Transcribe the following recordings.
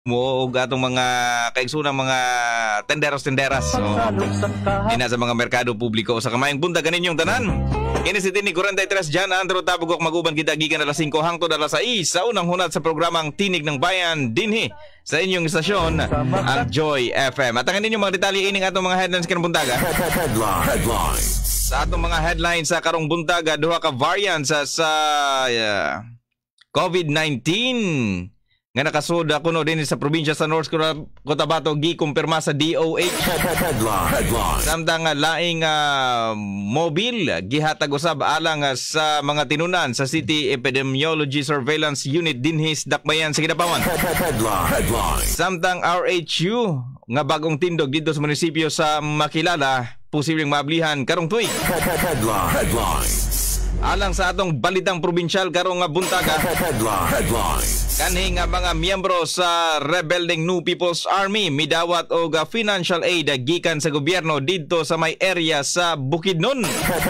mo og atong mga kaigsunang mga tenderos-tenderas ina sa mga merkado publiko sa kamayang bunta kaninyong tanan. Kini si Tinig 43 dyan Andro tabugok maguban kita gikan alas 5 hangtod alas 6 sa unang hunat sa programang Tinig ng Bayan dinhi sa inyong istasyon ang Joy FM. At ang inyong mga detalye ining atong mga headlines kanang buntaga. Sa atong mga headlines sa karong buntaga, duha ka variants sa COVID-19 nga nakasoda kuno din sa probinsya sa North Cotabato gikumpirma sa DOH. Samtang laing mobile gihatag usab alang sa mga tinunan sa City Epidemiology Surveillance Unit dinhis Dakbayan sa Kidapawan. Samtang RHU nga bagong tindog dito sa munisipyo sa Makilala posibleng maablihan karong tuig. Alang sa atong balitang probinsyal karong buntaga, kanhi nga mga miyembro sa rebelding New People's Army midawat og financial aid gikan sa gobyerno dito sa may area sa Bukidnon.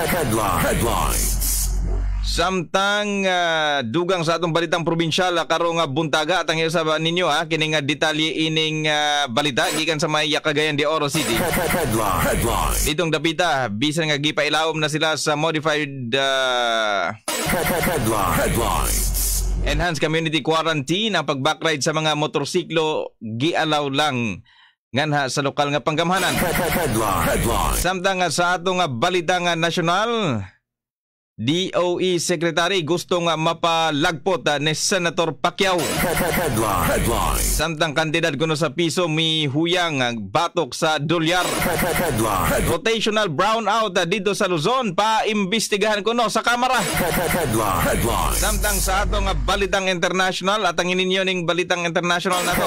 Samtang dugang sa atong balitang probinsyal karong buntaga at ang usab ninyo kining detalye ining balita gikan sa may Cagayan de Oro City. Ditong dapita bisan nga gipailawom na sila sa modified enhanced community quarantine ang pag-backride sa mga motorsiklo gialaw lang nganha sa lokal nga panggamhanan. Samtang sa atong balitang nasyonal, DOE Secretary gusto nga mapalagpot ni Senator Pacquiao. Samtang kandidat kuno sa piso mihuyang batok sa dolyar. Rotational brownout dito sa Luzon paimbestigahan kuno sa Kamara. Samtang sa atong balitang international at ang ininyo ning balitang international na to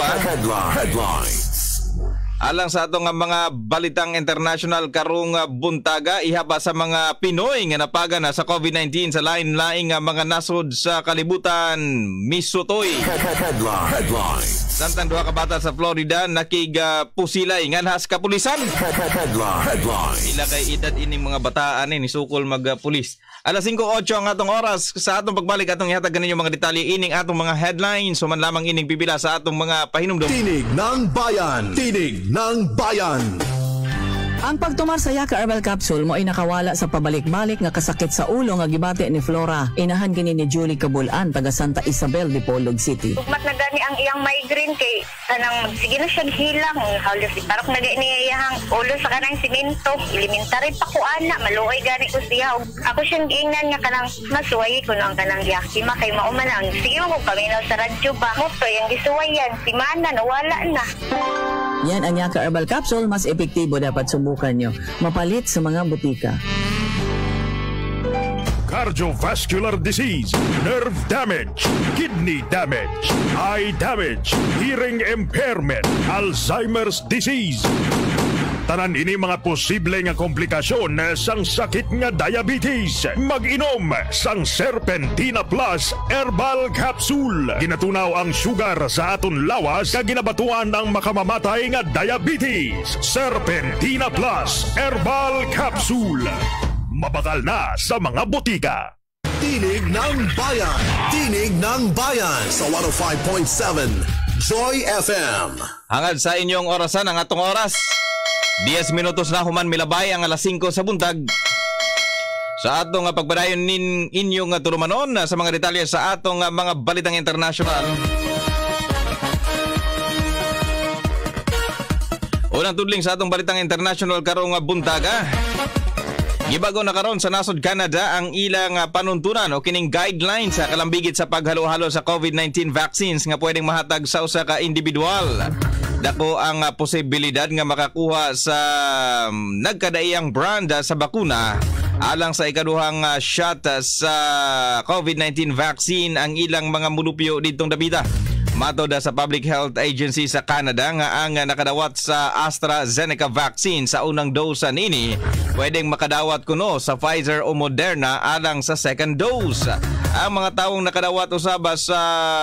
alang sa atong mga balitang international karong buntaga ihaba sa mga Pinoy nga napaga na sa COVID-19 sa lain-laing mga nasod sa kalibutan misutoy. Samtang duha ka bata sa Florida nakigpusilay nganhas kapulisan. Ila kay edad ining mga bataan ni sukol magpulis. Alas 5:08 ang atong oras sa atong pagbalik atong ihatag kaninyo mga detalye ining atong mga headlines so man lamang ining pipila sa atong mga pahinumdom. Tinig ng Bayan. Tinig ng Bayan. Ang pagtumar sa Yaka Herbal Capsule mo ay nakawala sa pabalik-balik nga kasakit sa ulo nga gibati ni Flora. Inahan gini ni Julie Cabulan taga Santa Isabel de Polog City. Ugmat na gani ang iyang migraine kay kanang sige na siya hilang halos parok na gani iyang ulo sa kanang simento. Elementary pa ko ana maluoy gani ko siya. Ako siyang giingnan nga kanang masuway ko nang kanang yakima kay mauman ang sige mo paminaw sa radyo ba. Moto yung gisuwayan si mana nawala na. Yan ang Yaka Herbal Capsule, mas epektibo dapat subukan nyo. Mapalit sa mga butika. Cardiovascular disease, nerve damage, kidney damage, eye damage, hearing impairment, Alzheimer's disease. Tanan ini mga posible nga komplikasyon sang sakit nga diabetes. Mag-inom sang Serpentina Plus Herbal Capsule. Ginatunaw ang sugar sa aton lawas kag ginabatuan ang makamamatay nga diabetes. Serpentina Plus Herbal Capsule. Mabakal na sa mga botika. Tinig ng Bayan. Tinig ng Bayan sa 105.7 Joy FM. Hangad sa inyong orasan ang atong oras. 10 minutos na human milabay ang alas 5 sa buntag. Sa atong pagpadayon inyong tulumanon sa mga detalye sa atong mga balitang international. Unang tudling sa atong balitang international karong buntaga. Gibago na karon sa nasod Canada ang ilang panuntunan o kining guidelines sa kalambigit sa paghalo-halo sa COVID-19 vaccines nga pwedeng mahatag sa usa ka individual. Dako ang posibilidad nga makakuha sa nagkadaiyang brand sa bakuna alang sa ikaduhang shot sa COVID-19 vaccine ang ilang mga mulupyo ditong dapita. Matod sa Public Health Agency sa Canada nga ang nakadawat sa AstraZeneca vaccine sa unang dose nini pwedeng makadawat kuno sa Pfizer o Moderna alang sa second dose. Ang mga taong nakadawat usaba sa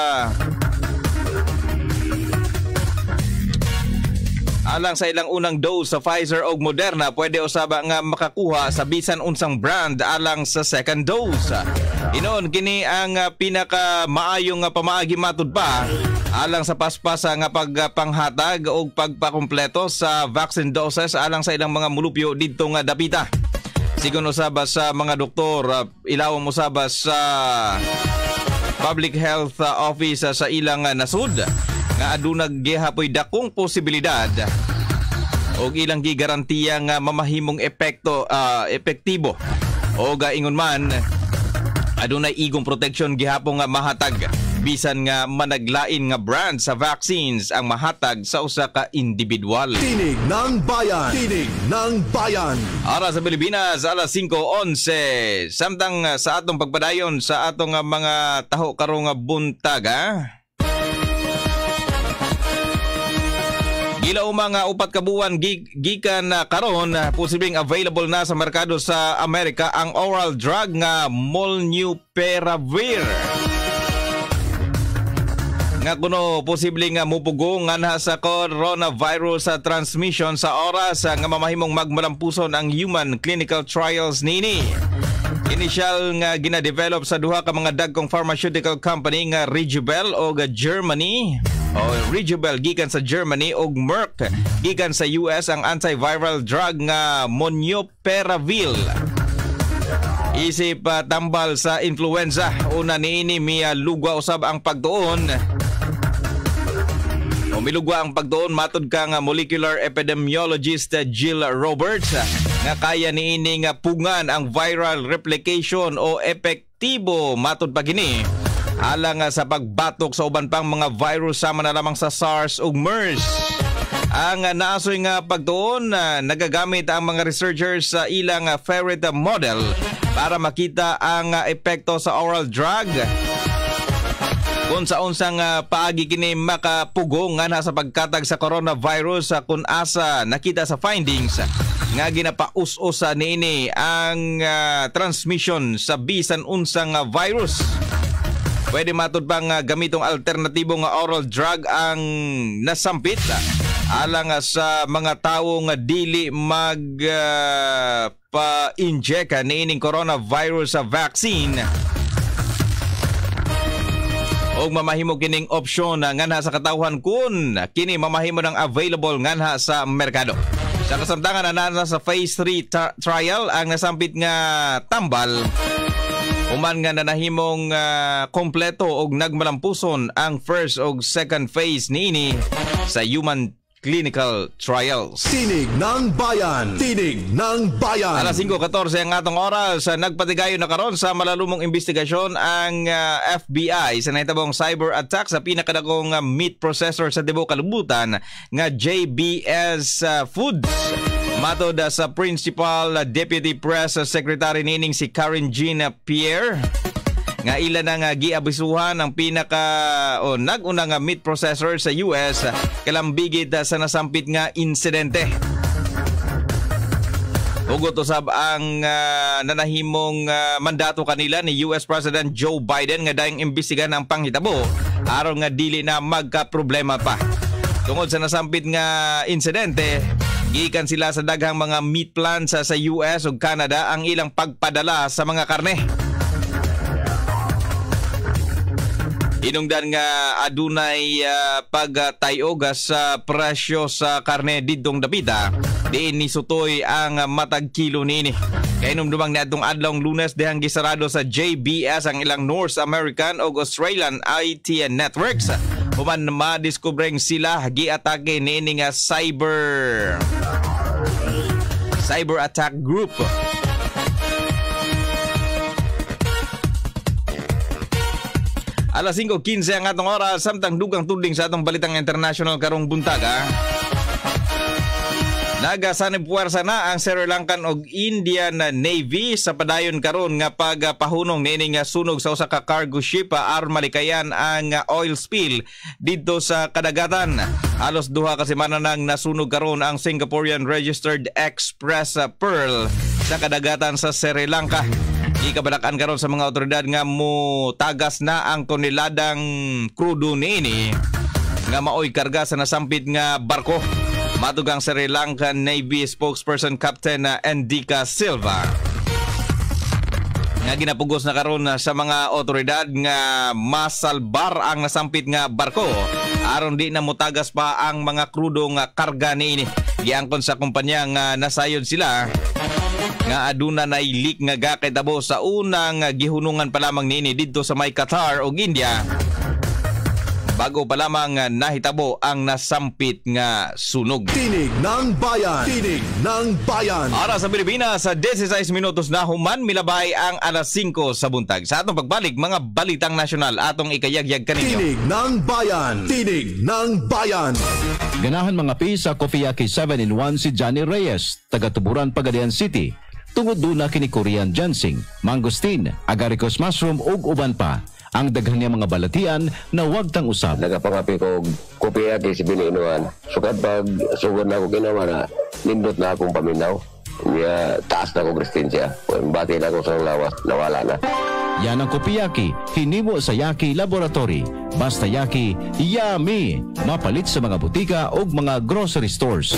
alang sa ilang unang dose sa Pfizer o Moderna, pwede usaba nga makakuha sa bisan unsang brand alang sa second dose. Inoon kini ang pinaka maayong pamaagi matud pa alang sa paspas nga pagpanghatag o pagpakumpleto sa vaccine doses alang sa ilang mga mulupyo dito nga dapita. Sigon usaba sa mga doktor, ilawom usaba sa Public Health Office sa ilang nasud nga adunag gihapoy dakong posibilidad o ilang gigarantiya nga mamahimong epektibo o gaingon man adunay igong protection gihapon nga mahatag bisan nga managlain nga brand sa vaccines ang mahatag sa usa ka individual. Tinig ng Bayan. Tinig ng Bayan. Ara sa Pilipinas, alas 5:11. Samtang sa atong pagpadayon sa atong mga taho karong buntaga. Gila mga upat ka buwan gikan karon posibleng available na sa merkado sa Amerika ang oral drug nga Molnupiravir. Nga kuno posibleng mupugong nga sa coronavirus transmission sa oras nga mamahimong magmalampuson ang human clinical trials nini. Initial nga gina-develop sa duha ka mga dagkong pharmaceutical company nga Rejuvel o Germany Rejuvel gikan sa Germany o Merck gikan sa US ang antiviral drug nga Molnupiravir. Isip tambal sa influenza una niini lugwa usab ang pagtuon. Milugwa ang pagtuon matud ka nga molecular epidemiologist Jill Roberts nga kaya niini nga pungan ang viral replication o epektibo matud pa gini alang sa pagbatok sa uban pang mga virus sama na lamang sa SARS ug MERS. Ang naasoy nga pagtuon nagagamit ang mga researchers sa ilang ferret model para makita ang epekto sa oral drug kung sa unsang paagi kini makapugong nga sa pagkatag sa coronavirus kung asa nakita sa findings nga ginapaus-usa niini ang transmission sa bisan unsang virus. Pwede matud pang gamitong alternatibong oral drug ang nasampit alang sa mga tawo nga dili pa-inject niining coronavirus vaccine. Og mamahimo kining opsyon nga sa katawhan kun kini mamahimo ng available nga sa merkado. Sa kasamtangan na sa phase 3 trial ang nasampit nga tambal uman nga nanahimong kompleto og nagmalampuson ang first og second phase niini sa human clinical trials. Tinig ng Bayan. Tinig ng Bayan. Alas 5:14 ang atong oras. Nagpatigayon na karon sa malalumong investigasyon ang FBI sa nahitabong cyber attack sa pinakadakong meat processor sa tibuok kalibutan nga JBS Foods. Matod sa Principal Deputy Press Secretary nining si Karen Jean Pierre nga ilan nga giabisuhan ang nag-una nga meat processor sa US kalambigit sa nasampit nga insidente. Hugot usab ang nanahimong mandato kanila ni US President Joe Biden nga dayang imbestigahan ang panghitabo aron nga dili na magka-problema pa. Tungod sa nasampit nga insidente, gikan sila sa daghang mga meat plants sa US ug Canada ang ilang pagpadala sa mga karne. Hinungdan nga adunay pagtayog sa presyo sa karne didtong dapita diin ni sutoy ang matag kilo nini. Kay numdumang niadtong adlawng Lunes dihang gisarado sa JBS ang ilang North American ug Australian IT networks. Human madiskubreng sila giatake nini nga cyber attack group. Alas 5:15 ang atong oras samtang dugang tudling sa atong balitang international karong buntaga. Nagasanib puwersa na ang Sri Lankan og Indian Navy sa padayon karon nga pagpahunong niini nga sunog sa usa ka cargo ship aron malikayan ang oil spill didto sa kadagatan. Halos duha ka semana nang nasunog karon ang Singaporean Registered Express Pearl sa kadagatan sa Sri Lanka. Ikabalakan karon sa mga otoridad nga mo tagas na ang toneladang krudo niini nga maoy karga sa nasampit nga barko. Matugang Sri Lankan Navy spokesperson Captain Endika Silva. nga ginapugos na karon sa mga otoridad nga masalbar ang nasampit nga barko aron di na mutagas pa ang mga krudo nga karga niini. Giangkon sa kumpanya nga nasayod sila nga aduna na leak nga gakitabo sa unang gihunungan pa lamang niini didto sa may Qatar ug India. Bago pa lamang nahitabo ang nasampit nga sunog. Tinig ng Bayan. Tinig ng Bayan. Ara sa Pilipinas, sa 16 minutos na human, milabay ang alas 5 sa buntag. Sa atong pagbalik, mga balitang nasyonal atong ikayagyag kaninyo. Tinig ng Bayan. Tinig ng Bayan. Ganahan mga pi sa Coffeeaki 7-in-1 si Johnny Reyes, taga-Tuburan, Pagadian City. Tungod doon na kini Korean ginseng, mangosteen, agaricus mushroom ug uban pa. Ang daghan niya mga balatian na wag tang usab. Nagapangapi ko Coffeeaki si Biniinuan. Sukad pag sugod na ako ginawa na nindot na akong paminaw. Niya taas na akong resistensya. Kung bati na ako sa lawas, nawala na. Yan ang Coffeeaki, hinimo sa Yaki Laboratory. Basta Yaki, yummy! Mapalit sa mga butika o mga grocery stores.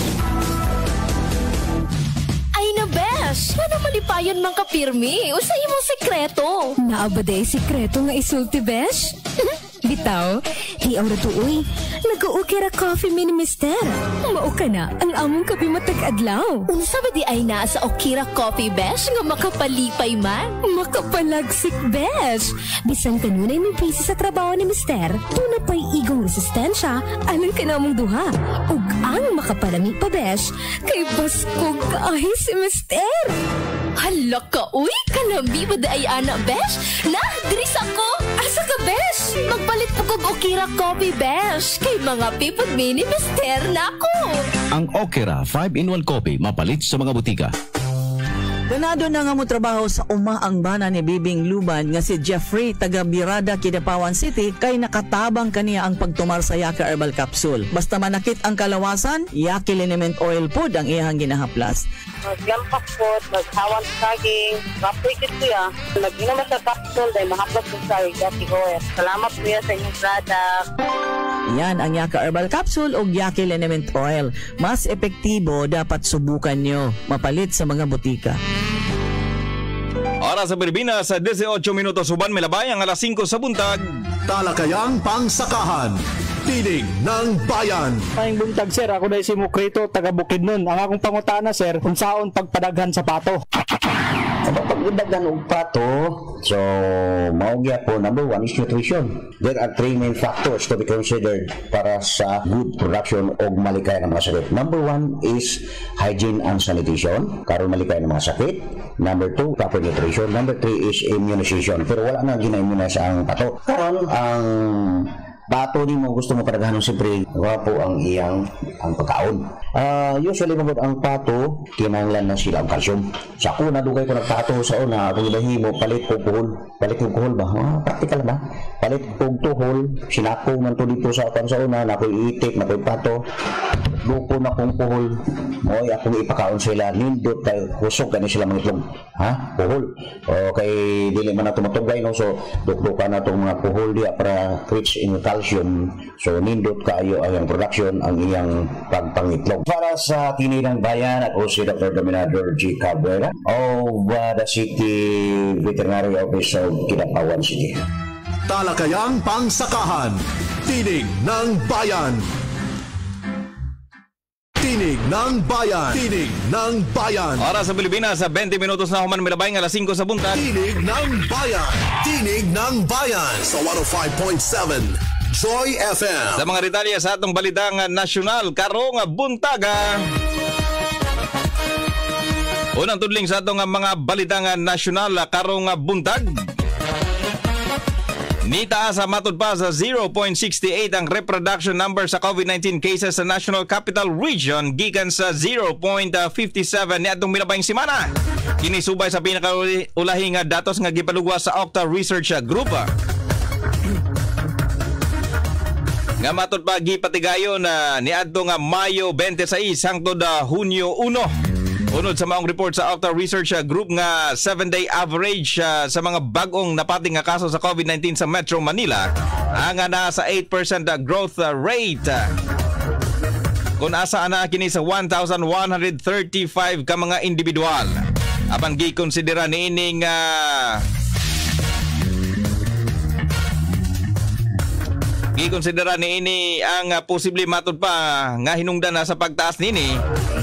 Ano malipayon mang kapirmi? Usay imong sekreto. Naabaday sekreto nga isulti, besh? Bitaw, hiaw na tuoy. Nag-uukira coffee mini mister. Mao ka na ang among kape matag-adlaw. Unsa ba di ay naa sa Okira Coffee, besh? Nga makapalipay man. Makapalagsik, besh. Bisan kanunay may busy sa trabaho ni mister, tuna pa'y igong resistensya alang ka namong duha. Ug ang makapalami pa, besh, kay baskog kaahi si mister. Hala ka, uy! Kanambi ba da ay ana, besh? Na, diris ako! Asa ka, besh? Magpalit po kong Okira Coffee, besh. Kay mga pipod mini mister na ako. Ang Okira 5-in-1 coffee mapalit sa mga butika. Ganado na nga mo trabaho sa umaang bana ni Bibing Luban nga si Jeffrey taga Birada, Kidapawan City kay nakatabang kaniya ang pagtumar sa Yaka Herbal Capsule. Basta manakit ang kalawasan, Yaki Liniment Oil pod ang iyang ginahaplas. Maglampak po, maghawan sa saging, kapwikit ko ya. Nag-inom sa capsule dahil mahaplas ko sa Yaki Oil. Salamat po ya sa inyong product. Yan ang Yaka Herbal Capsule o Yaki Liniment Oil. Mas epektibo, dapat subukan nyo. Mapalit sa mga butika. Oras sa Pilipinas, sa 18 minutos suban, milabay ang alas 5 sa buntag. Talakayang pangsakahan. Tinig ng Bayan. Maayong buntag, sir. Ako dahil si Mukrito, taga Bukidnon. Ang akong pangutana, sir, kung saon pagpadaghan sa pato. Pag-idaghan og pato, so maugya po, number 1 is nutrition. There are 3 main factors to be considered para sa good production og malikay ng mga sakit. Number 1 is hygiene and sanitation, karon malikay ng mga sakit. Number 2, proper nutrition. Number 3 is immunization. Pero wala na gina-immunize ang pato. Karon ang pato ni mo gusto mo padaghanon, siyempre wapo ang iyang ang pagkaon. Usually mabot ang pato kinahanglan na sila ang calcium. Sa una dugay ko nagpato sa una akong ilahimo palit og kuhol. Palit og kuhol ba? Practical ba? Palit og tuhol, sinakong man to dito sa akan sa una, nakoy itik, nakoy pato. Duko na kong kuhol. Moy akong ipakaon sila nindot kay husog kani sila mangitlog. Ha? Kuhol. Okay, dili man na tumatugay no, so dukdukan na tong mga kuhol dia para rich in calcium. So nindot kaayo ang production ang iyang pagpangitlog. Para sa Tinig ng Bayan, ako si Dr. Dominador G. Cabrera of the City Veterinary Office of Kidapawan City. Talakayang pangsakahan. Tinig ng Bayan. Tinig ng Bayan. Tinig ng Bayan. Oras sa Pilipinas, sa 20 minutos na human, milabay ng alas 5 sa buntag. Tinig ng Bayan. Tinig ng Bayan sa 105.7 Joy FM. Sa mga detalye sa atong balitang nasyonal karong buntaga. Unang tudling sa atong mga balitang nasyonal karong buntag. Nitaas sa matud pa sa 0.68 ang reproduction number sa COVID-19 cases sa National Capital Region gikan sa 0.57 niadtong milabayng semana. Kini subay sa pinakaulahing datos nga gipalugwa sa Octa Research Group. Nga matud pa gipatigayon niadtong Mayo 26 hangtod Hunyo 1. Unod sa maong report sa Octa Research Group nga 7-day average sa mga bagong napating nga kaso sa COVID-19 sa Metro Manila ang nasa 8% growth rate. Kung asa ana kini sa 1,135 ka mga individual. Apan gikonsidera niining Gikonsidera ni ini ang posible matud pa nga hinungdan na sa pagtaas nini.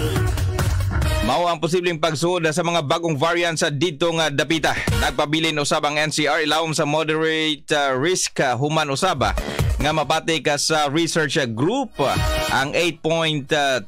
Mao ang posibleng pagsuod sa mga bagong variants sa dito nga dapita. Nagpabilin usab ang NCR ilawom sa moderate risk human usaba nga mabati ka sa research group ang 8.22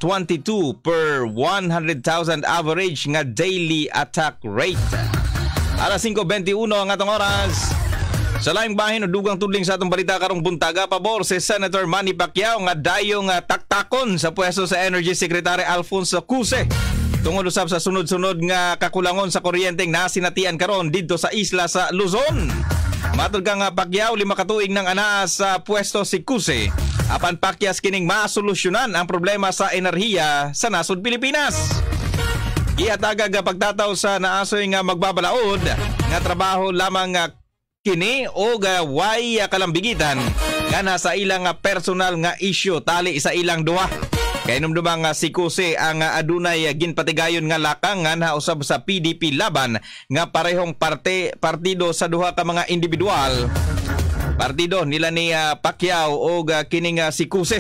per 100,000 average nga daily attack rate. Alas 5:21 ang atong oras. Sa laing bahin o dugang tudling sa atong balita karong buntaga, pabor si Senator Manny Pacquiao nga dayong taktakon sa pwesto sa Energy Secretary Alfonso Cuse. Tungod usab sa sunod-sunod nga kakulangon sa kuryenteng nasinatian karon didto sa isla sa Luzon. Matod ka nga Pacquiao, 5 katuig nang anaa sa pwesto si Cuse. Apan pakyas kining masolusyonan ang problema sa enerhiya sa nasod Pilipinas. Gihatagag pagtataw sa naasoy nga magbabalaod nga trabaho lamang kini o way kalambigitan nga nasa ilang personal nga issue tali sa ilang duha. Kay numdumang si Cuse ang adunay ginpatigayon nga lakangan usab sa PDP laban nga parehong partido sa duha ka mga individual. Partido nila ni Pacquiao o kining si Cuse.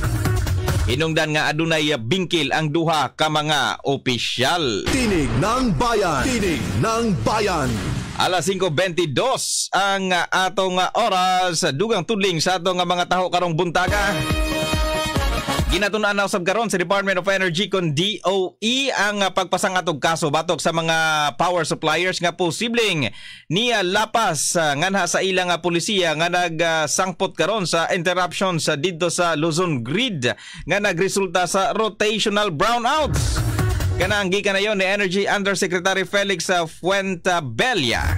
Hinungdan nga adunay bingkil ang duha ka mga opisyal. Tinig ng Bayan. Tinig ng Bayan. Alas 5:22 ang atong oras. Dugang tudling sa atong mga taho karong buntaga. Ginatunan na usab karon sa Department of Energy kon DOE ang pagpasang atong kaso batok sa mga power suppliers nga posibleng niya lapas nganha sa ilang pulisiya nga nagsangpot karon sa interruption sa didto sa Luzon grid nga nagresulta sa rotational brownouts. Kanang gikan na yon ni Energy Undersecretary Felix Fuentabella.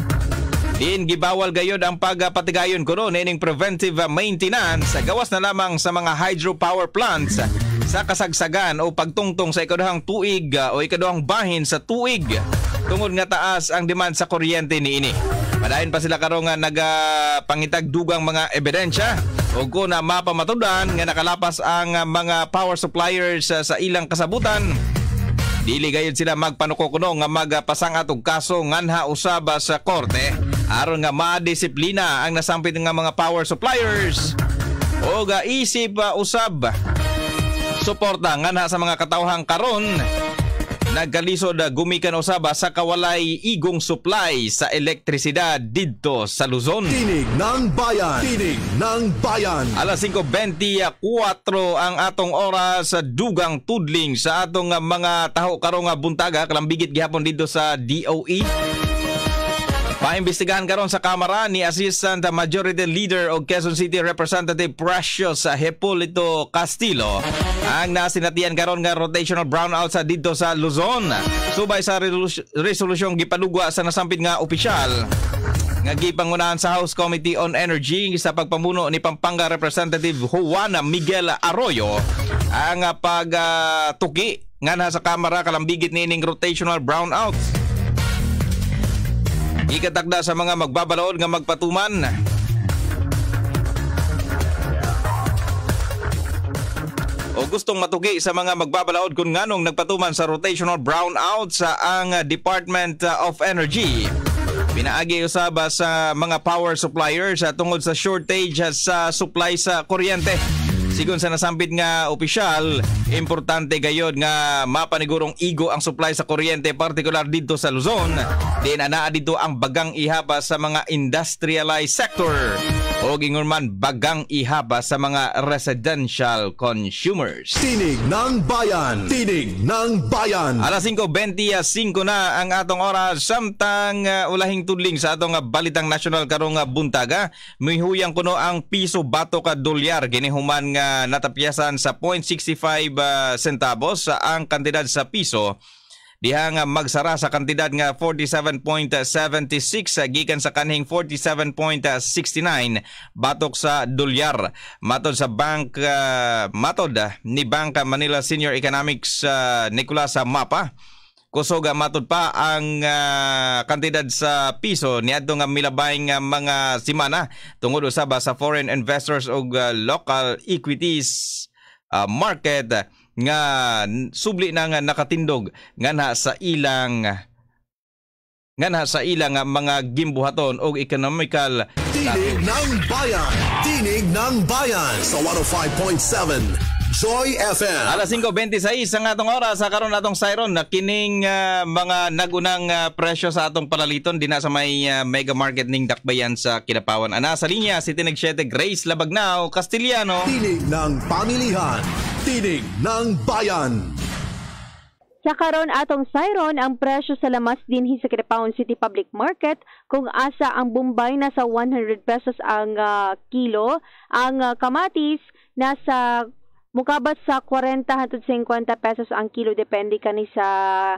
Din gibawal gayod ang pagpatigayon kuno nining preventive maintenance gawas na lamang sa mga hydropower plants sa kasagsagan o pagtungtong sa ikaduhang tuig o ikaduhang bahin sa tuig tungod nga taas ang demand sa kuryente niini. Madayon pa sila karon nga nagapangitag dugang mga ebidensya o kung na mapamatudan nga nakalapas ang mga power suppliers sa ilang kasabutan. Dili gayud sila magpanukokuno nga magpasang atong kaso nganha usab sa korte aron nga madisiplina ang nasampit nga mga power suppliers o isip usab suporta nganha sa mga katawhang karon nagkalisod gumikan usab sa kawalay igong supply sa elektrisidad didto sa Luzon. Tinig ng Bayan. Tinig ng Bayan. Alas 5:24 ang atong oras sa dugang tudling sa atong mga taho karong buntaga kalambigit gihapon didto sa DOE. Paimbestigahan karon sa Kamara ni Assistant Majority Leader o Quezon City Representative Precious Hipólito Castillo ang nasinatian karon nga rotational brownout sa didto sa Luzon. Subay sa resolusyong gipadugwa sa nasampit nga opisyal nga gipangunahan sa House Committee on Energy sa pagpamuno ni Pampanga Representative Juan Miguel Arroyo ang pagtuki nga sa Kamara kalambigit nining rotational brownouts. Ikatakda sa mga magbabalaod nga magpatuman. O gustong matugi sa mga magbabalaod kung nganong nagpatuman sa rotational brownout sa ang Department of Energy. Pinaagi usab sa mga power suppliers tungod sa shortage sa supply sa kuryente. Sigon sa nasampit nga opisyal, importante gayod nga mapanigurong igo ang supply sa kuryente partikular dito sa Luzon. Din anaa dito ang bagang ihaba sa mga industrialized sector o gingon man bagang ihaba sa mga residential consumers. Tinig ng Bayan. Tinig ng Bayan. Alas 5:25 na ang atong oras samtang ulahing tudling sa atong balitang nasyonal karong buntaga. Mihuyang kuno ang piso batok dolyar ginihuman nga natapyasan sa 0.65 centavos ang kantidad sa piso. Diha nga magsara sa kantidad nga 47.76 gikan sa kanhing 47.69 batok sa dolyar. Matod sa matod ni Bank Manila Senior Economics Nicolas Mapa. Kusog matod pa ang kantidad sa piso niadto nga milabay nga mga simana tungod usab sa foreign investors og local equities market nga subli na nga nakatindog nga sa ilang mga gimbuhaton og economical Tinig ng Bayan. Tinig ng Bayan sa 105.7 Joy FM. Alas 5:26 ang atong oras sa karon natong Siron na kining mga nagunang presyo sa atong palaliton dina sa may mega market ning Dakbayan sa Kidapawan. Ana sa linya si Tinig 7 Grace Labagnao Castellano. Tinig ng pamilihan. Tinig ng Bayan. Sa karon atong Siron, ang presyo sa lamas dinhi sa Kidapawan City Public Market kung asa ang Bombay nasa 100 pesos ang kilo, ang kamatis nasa mukabat sa 40 hangtod 50 pesos ang kilo depende kani sa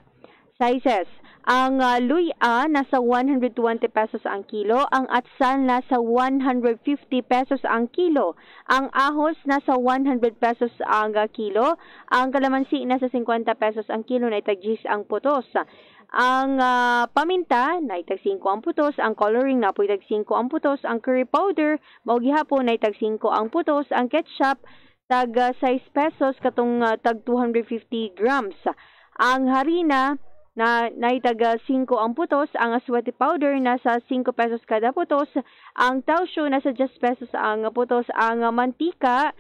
sizes. Ang luya nasa 120 pesos ang kilo, ang atsal nasa 150 pesos ang kilo, ang ahos nasa 100 pesos ang kilo, ang kalamansi nasa 50 pesos ang kilo, naitag 10 ang putos. Ang paminta naitag 5 ang putos, ang coloring na po itag 5 ang putos, ang curry powder mao gihapon naitag 5 ang putos, ang ketchup tag 6 pesos katong tag 250 grams. Ang harina na naitaga 5 ang putos, ang aswati powder nasa 5 pesos kada putos, ang tausyo nasa 10 pesos ang putos, ang mantika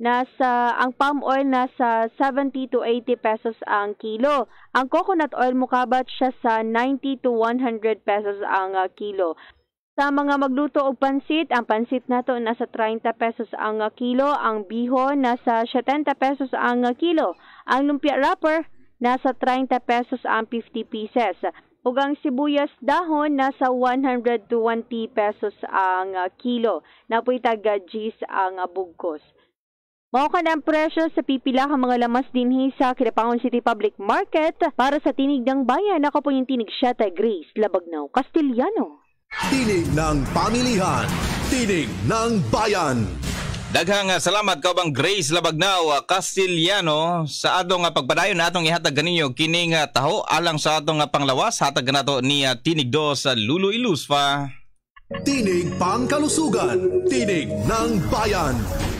ang palm oil nasa 70 to 80 pesos ang kilo. Ang coconut oil mukabat siya sa 90 to 100 pesos ang kilo. Sa mga magluto og pansit, ang pansit nato nasa 30 pesos ang kilo, ang bihon nasa 70 pesos ang kilo, ang lumpia wrapper nasa 30 pesos ang 50 pieces. Ug ang sibuyas dahon nasa 120 pesos ang kilo. Napoy taga G's ang bugkos. Mao ka ang presyo sa pipila ka mga lamas dinhi sa Kidapawan City Public Market para sa Tinig ng Bayan. Ako po yung Tinig Siya Grace Labagnao Castellano. Tinig ng pamilihan. Tinig ng Bayan. Daghang salamat kaubang Grace Labagnao Castellano sa atong pagpadayon na atong ihatag kaninyo kining taho alang sa atong panglawas hatag nato ni Tinig 2 Lulu Ilusfa. Tinig pangkalusugan. Tinig ng Bayan.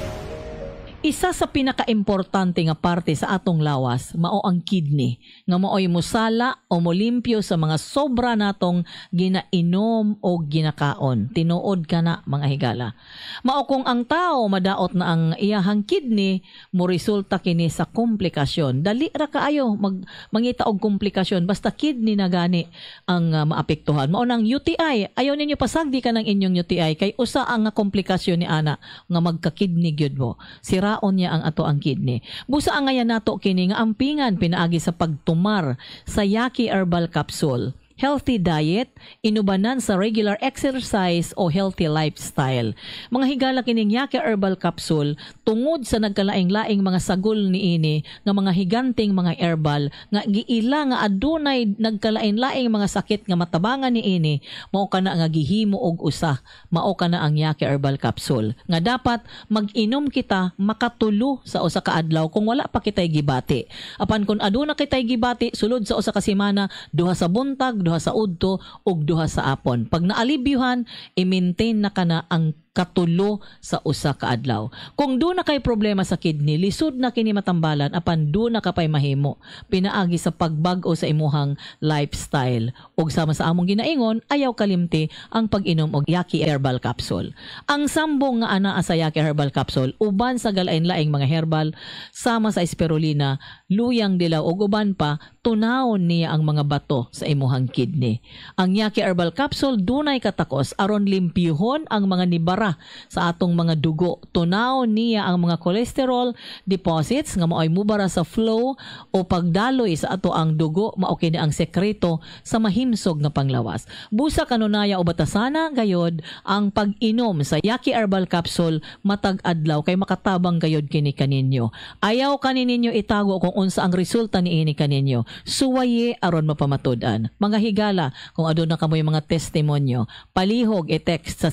Isa sa pinaka-importante nga parte sa atong lawas mao ang kidney nga maoy musala o molimpyo sa mga sobra natong ginainom o ginakaon. Tinuod ka na mga higala. Mao kung ang tao madaot na ang iyahang kidney mo resulta kini sa komplikasyon. Dali ra kaayo mangita og komplikasyon basta kidney na gani ang maapektuhan. Mao nang UTI. Ayaw ninyo pasagdi ka ng inyong UTI kay usa ang komplikasyon ni ana nga magka-kidney gyud mo. Sira niya ang ato ang kidney. Busa ang ngayon nato kini nga ampingan pinaagi sa pagtumar sa Yaki Herbal Capsule. Healthy diet, inubanan sa regular exercise o healthy lifestyle. Mga higala kining Yaki Herbal Capsule tungod sa nagkalaing-laing mga sagol niini nga mga higanting mga herbal nga giila nga adunay nagkalain-laing mga sakit nga matabangan niini mao kana nga gihimo og usa mao kana ang Yaki Herbal Capsule nga dapat mag-inom kita makatulo sa usa ka adlaw kung wala pa kitay gibati. Apan kung aduna kitay gibati sulod sa usa ka semana duha sa buntag, duha sa udto ug duha sa apon. Pag naalibyuhan, i-maintain na kana ang katulo sa usa ka adlaw. Kung do na kay problema sa kidney, lisod na kini matambalan apan do na kapay mahimo. Pinaagi sa pagbag-o sa imuhang lifestyle. Ug sama sa among ginaingon, ayaw kalimti ang pag-inom og Yaki Herbal Capsule. Ang sambong nga anaa sa Yaki Herbal Capsule uban sa galain-laing mga herbal sama sa spirulina, luyang dilaw ug uban pa tunawon niya ang mga bato sa imuhang kidney. Ang Yaki Herbal Capsule dunay katakos aron limpyuhon ang mga nibara sa atong mga dugo. Tunaw niya ang mga cholesterol deposits nga maoy mubara sa flow o pagdaloy sa ato ang dugo mao kini ang sekreto sa mahimsog nga panglawas. Busa kanunaya o batasana gayod ang pag-inom sa Yaki Herbal Capsule matag adlaw kay makatabang gayod kini kaninyo. Ayaw kaninyo itago kung unsa ang resulta niini kaninyo. Suwaye aron mapamatud-an. Mga higala, kung aduna kamoy mga testimonyo, palihog i-text sa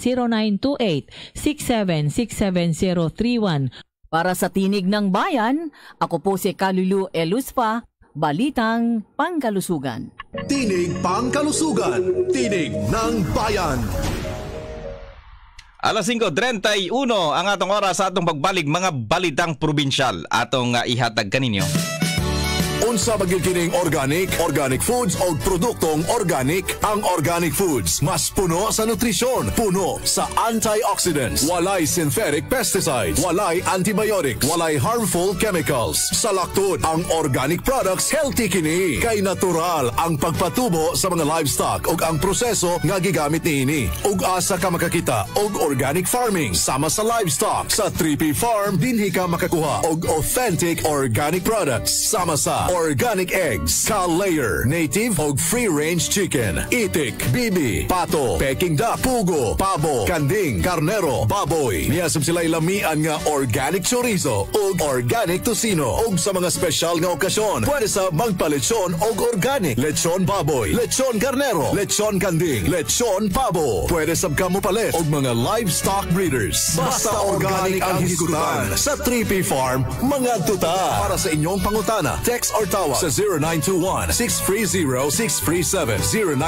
0928-6767-031. Para sa Tinig ng Bayan, ako po si Kalulu Elusfa, Balitang Pangkalusugan. Tinig Pangkalusugan. Tinig ng Bayan. Alas 5:31 ang atong oras sa atong pagbalik mga balitang probinsyal atong ihatag kaninyo. Unsa bagil kining organic foods o produktong organic. Ang organic foods mas puno sa nutrisyon, puno sa antioxidants, walay synthetic pesticides, walay antibiotics, walay harmful chemicals. Sa laktod, ang organic products healthy kini kay natural ang pagpatubo sa mga livestock ug ang proseso nga gigamit niini. Ug asa ka makakita og organic farming sama sa livestock sa 3P Farm dinhi ka makakuha og authentic organic products sama sa organic eggs, ka-layer, native og free-range chicken, itik, bibi, pato, peking duck, pugo, pabo, kanding, karnero, baboy. Niyasab sila'y lamian nga organic chorizo ug organic tocino ug sa mga special nga okasyon pwede sa magpalechon og organic, lechon baboy, lechon karnero, lechon kanding, lechon pabo. Pwede sab ka mo palit og mga livestock breeders. Basta organic ang hisgutan sa 3P Farm, mga tuta. Para sa inyong pangutana, text or tawag sa 0921-630-637,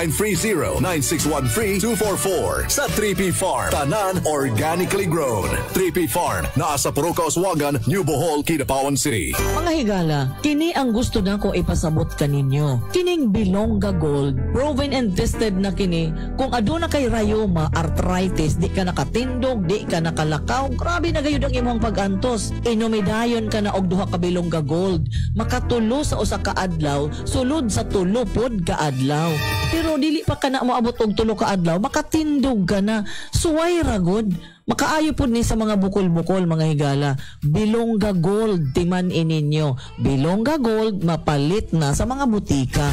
0930-9613-244. Sa 3P Farm, tanan organically grown. 3P Farm, naa sa Puruca, Oswagan, New Bohol, Kidapawan City. Mga higala, kini ang gusto na ko ipasabot kaninyo. Kining Bilongga Gold, proven and tested na kini. Kung aduna kay rayoma, arthritis, di ka nakatindog, di ka nakalakaw, grabe na gayud ang imong pag-antos. Inumidayon ka na og duha ka Bilongga Gold. Makatulo sa usa ka adlaw, sulod sa tulo pod ka adlaw. Pero dili pa ka na moabot og tulo ka adlaw, makatindog ka na. Suway ra gud. Makaayo pod ni sa mga bukol-bukol, mga higala. Bilongga Gold timan ininyo. Bilongga Gold mapalit na sa mga butika.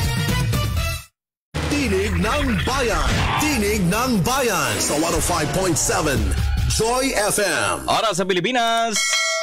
Tinig ng Bayan. Tinig ng Bayan sa 105.7 Joy FM. Oras sa Pilipinas,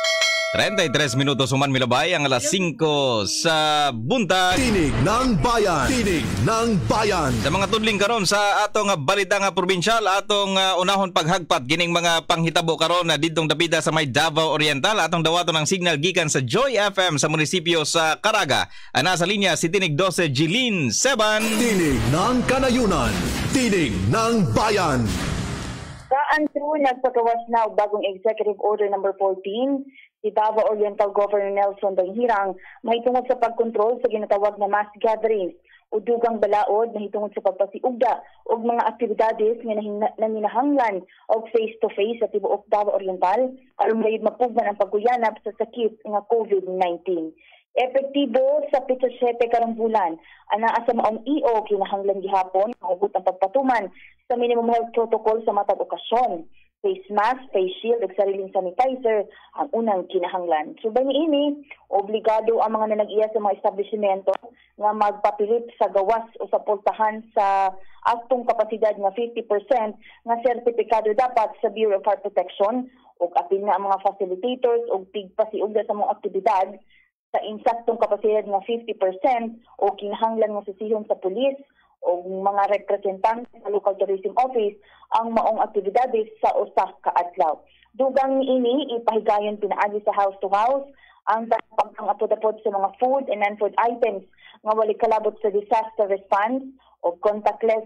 33 minutos human milabay ang alas 5 sa buntag. Tinig ng Bayan. Tinig ng Bayan. Sa mga tudling karon sa atong balita nga probinsyal, atong unahon paghagpat gining mga panghitabo karon na didtong dapita sa may Davao Oriental. Atong dawaton ang signal gikan sa Joy FM sa munisipyo sa Caraga. Ana sa linya si Tinig 12 Jeline Seban. Tinig ng Kanayunan. Tinig ng Bayan. Saan true nagpagawas na og bagong Executive Order number 14 si Davao Oriental Governor Nelson Banghirang mahitungod sa pagkontrol sa ginatawag na mass gatherings o dugang balaod mahitungod sa pagpasiugda og mga aktibidades nga nanginahanglan og face-to-face sa tibuok Davao Oriental aron gayud mapugnan ang pagguyanap sa sakit nga COVID-19. Epektibo sa 17 karong bulan, anaa sa maong EO kinahanglan gihapon mahugot ang pagpatuman sa minimum health protocol sa matag okasyon. Face mask, face shield ug sariling sanitizer ang unang kinahanglan. Subay niini, obligado ang mga nanag-iya sa mga establishmento nga magpapilit sa gawas o sa pultahan sa aktong kapasidad nga 50% nga sertipikado dapat sa Bureau of Fire Protection ug apil na ang mga facilitators ug tigpasiugda sa mga aktibidad sa insaktong kapasidad nga 50% o kinahanglan nga sisihon sa pulis o mga representante sa local tourism office ang maong aktibidades sa usa ka adlaw. Dugang niini ipahigayon pinaagi sa house to house ang pagpang-apod-apod sa mga food and non-food items nga wali kalabot sa disaster response o contactless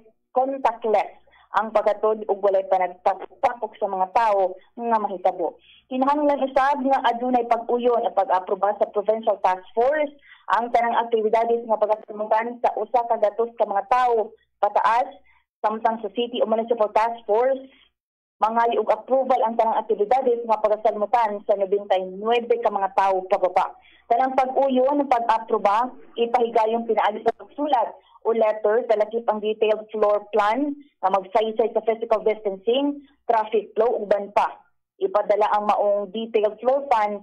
ang paghatod ug walay panagpapok sa mga tao nga mahitabo. Kinahanglan usab nga adunay pag-uyon at pag-aproba sa Provincial Task Force ang tanang aktibidades nga pagkasumutan sa usa ka datos ka mga tao pataas samtang sa City o Municipal Task Force mangali og approval ang tanang aktibidades nga pagkasalmutan sa 99 ka mga tao pababa. Tanang pag-uyon ng pag-aproba ipahigayon pinaagi sa pagsulat o letter talakip ang detailed floor plan na magsaysay sa physical distancing, traffic flow ug ban pa. Ipadala ang maong detailed floor plan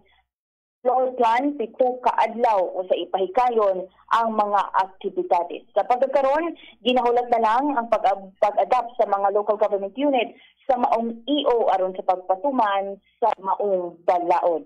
pito ka adlaw o sa ipahigayon ang mga aktibidades. Sa pagkakaroon, ginahulat na lang ang pag-adapt sa mga local government unit sa maong EO aron sa pagpatuman sa maong balaod.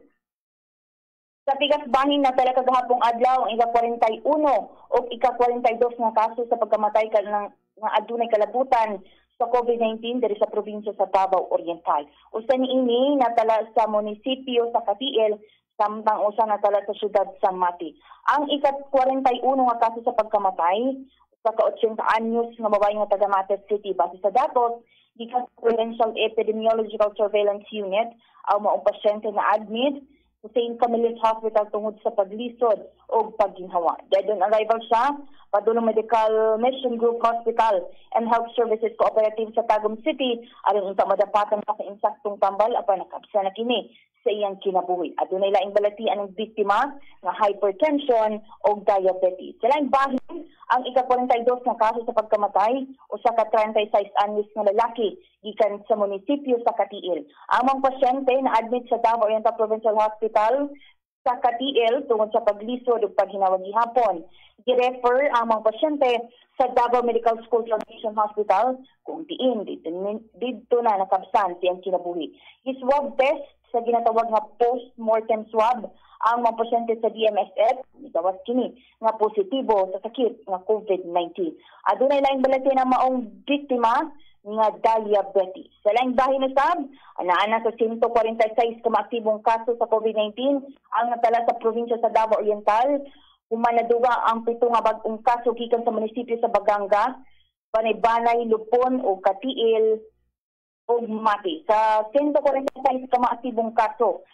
Sa Pigasbahin na tala kagahapong adlaw ang ika-41 o ika-42 nga kaso sa pagkamatay nga adunay kalabutan sa COVID-19 diri sa probinsya sa Davao Oriental. Usa niini natala sa munisipyo sa Katiel samtang usa natala sa syudad sa Mati. Ang ika-41 nga kaso sa pagkamatay sa ka-80 anyos nga babae nga taga Mati City base sa datos gikan sa Provincial Epidemiological Surveillance Unit ang maong pasyente na admit Hussein Camillus Hospital tungod sa paglisod o pagginhawa. Dead on arrival siya, Padulong Medical Mission Group Hospital and Health Services Cooperative sa Tagum City aron unta madapatan sa insaktong tambal apan nakabsa na kini sa iyang kinabuhi. Adunay laing balatian ang biktima nga hypertension o diabetes. Sa laing bahin, ang ika-42 na kaso sa pagkamatay usa ka 36 anyos nga lalaki gikan sa munisipyo sa Katiil. Among pasyente na admit sa Davao Oriental Provincial Hospital sa Katiil tungod sa paglisod ug paghinawa gihapon. Gi-refer ang mga pasyente sa Davao Medical School Foundation Hospital kung diin dito na nakabsan siyang kinabuhi. Swab test sa ginatawag nga post-mortem swab ang mga pasyente sa DMSF gawas kini nga positibo sa sakit nga COVID-19. Adunay laing balatian ang maong biktima nga diabetes. Sa laing bahin usab, ana sa 146 ka maaktibong kaso sa COVID-19 ang natala sa probinsya sa Davao Oriental. Humanaduwa ang 7 nga bag-ong kaso gikan sa munisipyo sa Baganga, Banay-Banay, Lupon o Katiil o Mati. Sa 146 ka maaktibong kaso,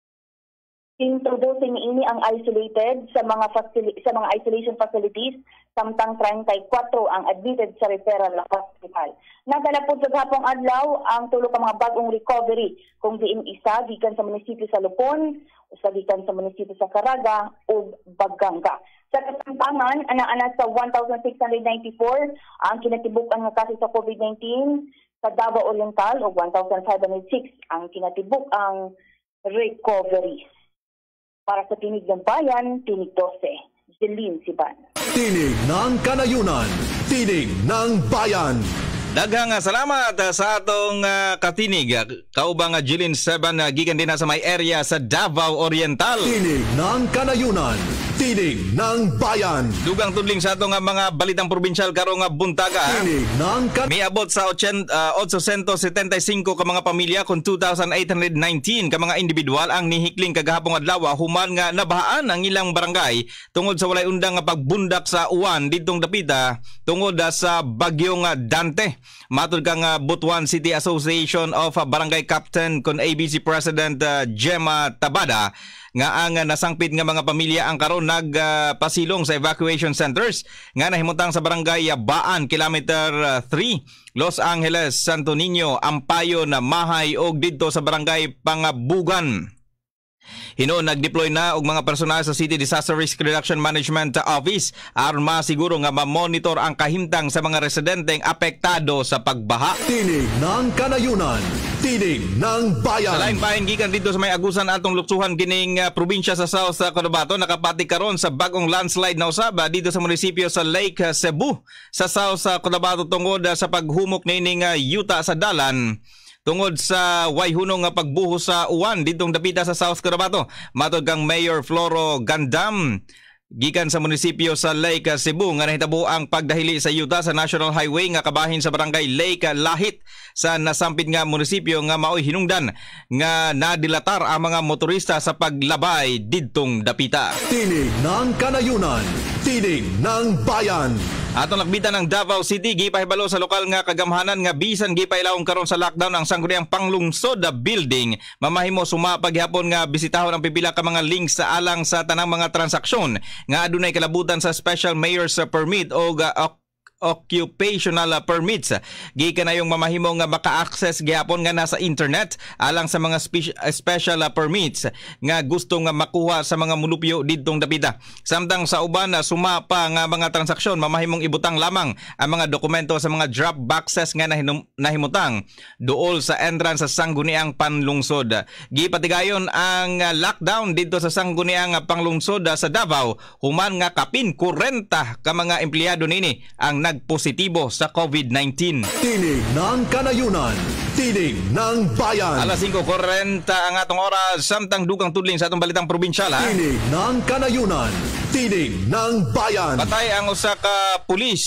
introducing ini ang isolated sa mga isolation facilities samtang 34 ang admitted sa referral hospital. Nadala po sa gapong adlaw ang 3 ka mga bagong recovery kung diin isa gikan sa munisipyo sa Lupon, usa gikan sa munisipyo sa Caraga ug Baganga. Sa kasamtangan, ana sa 1,694 ang kinatibuk-an nga kaso sa COVID-19 sa Davao Oriental ug 1,506 ang kinatibuk ang recoveries. Para sa Tinig ng Bayan, Tinig 12, Jeline Siban. Tinig ng Kanayunan, Tinig ng Bayan. Daghang salamat sa atong katinig. Kaubang Jeline Siban gikan din sa may area sa Davao Oriental. Tinig ng Kanayunan, Tinig ng Bayan. Dugang tudling sa atong mga balitang probinsyal karong buntaga. Tinig ng Miabot sa 875 ka mga pamilya kung 2,819 ka mga individual ang nihikling kagahapong adlaw human nga nabahaan ang ilang barangay tungod sa walay undang nga pagbundak sa uwan didtong dapita tungod sa bagyong Dante. Matud kang Butuan City Association of Barangay Captain kon ABC President Gemma Tabada nga ang nasangpit nga mga pamilya ang karon nagpasilong sa evacuation centers nga nahimutang sa barangay Baan, Kilometer 3, Los Angeles, Santo Niño, Ampayon, Mahay og didto sa barangay Pangabugan. Hinoon nag-deploy na og mga personal sa City Disaster Risk Reduction Management Office aron masiguro nga ma-monitor ang kahimtang sa mga residenteng apektado sa pagbaha. Tinig ng Kanayunan, Tinig ng Bayan. Sa laing bahin gikan dito sa may agusan atong luksuhan kining probinsya sa South Cotabato nakapati karon sa bagong landslide na usaba dito sa munisipyo sa Lake Cebu sa South Cotabato tungod sa paghumok nining yuta sa dalan. Tungod sa wayhunong nga pagbuhos sa uwan ditong dapita sa South Cotabato. Matod kang Mayor Floro Gandam gikan sa munisipyo sa Lake Cebu nga nahitabo ang pagdahili sa yuta sa National Highway nga kabahin sa barangay Lake Lahit sa nasampit nga munisipyo nga maoy hinungdan nga nadilatar ang mga motorista sa paglabay didtong dapita. Tinig ng Kanayunan, Tinig ng Bayan. Atong lakbitan ng Davao City gipahibalo sa lokal nga kagamhanan nga bisan gipailawom karon sa lockdown ang sangguniang panglungsod building mamahimo sumapa gihapon nga bisitahon ang pipila ka mga links sa alang sa tanang mga transaksyon nga adunay kalabutan sa special mayor's permit o occupational permits. Gikan na yung mamahimo nga maka-access gihapon nga nasa internet alang sa mga special permits nga gusto nga makuha sa mga mulupyo didtong dapita. Samtang sa uban sumapa nga mga transaksyon mamahimong ibutang lamang ang mga dokumento sa mga drop boxes nga nahimutang duol sa entrance sa sangguniang panlungsod. Gipatigayon ang lockdown didto sa sangguniang panlungsod sa Davao human nga kapin 40 ka mga empleyado nini ang nagpositibo sa COVID-19. Tinig ng Kanayunan, Tinig ng Bayan. Alas 5:40 ang atong oras samtang dugang tudling sa atong balitang probinsyal. Tinig ng Kanayunan, Tinig ng Bayan. Patay ang usa ka pulis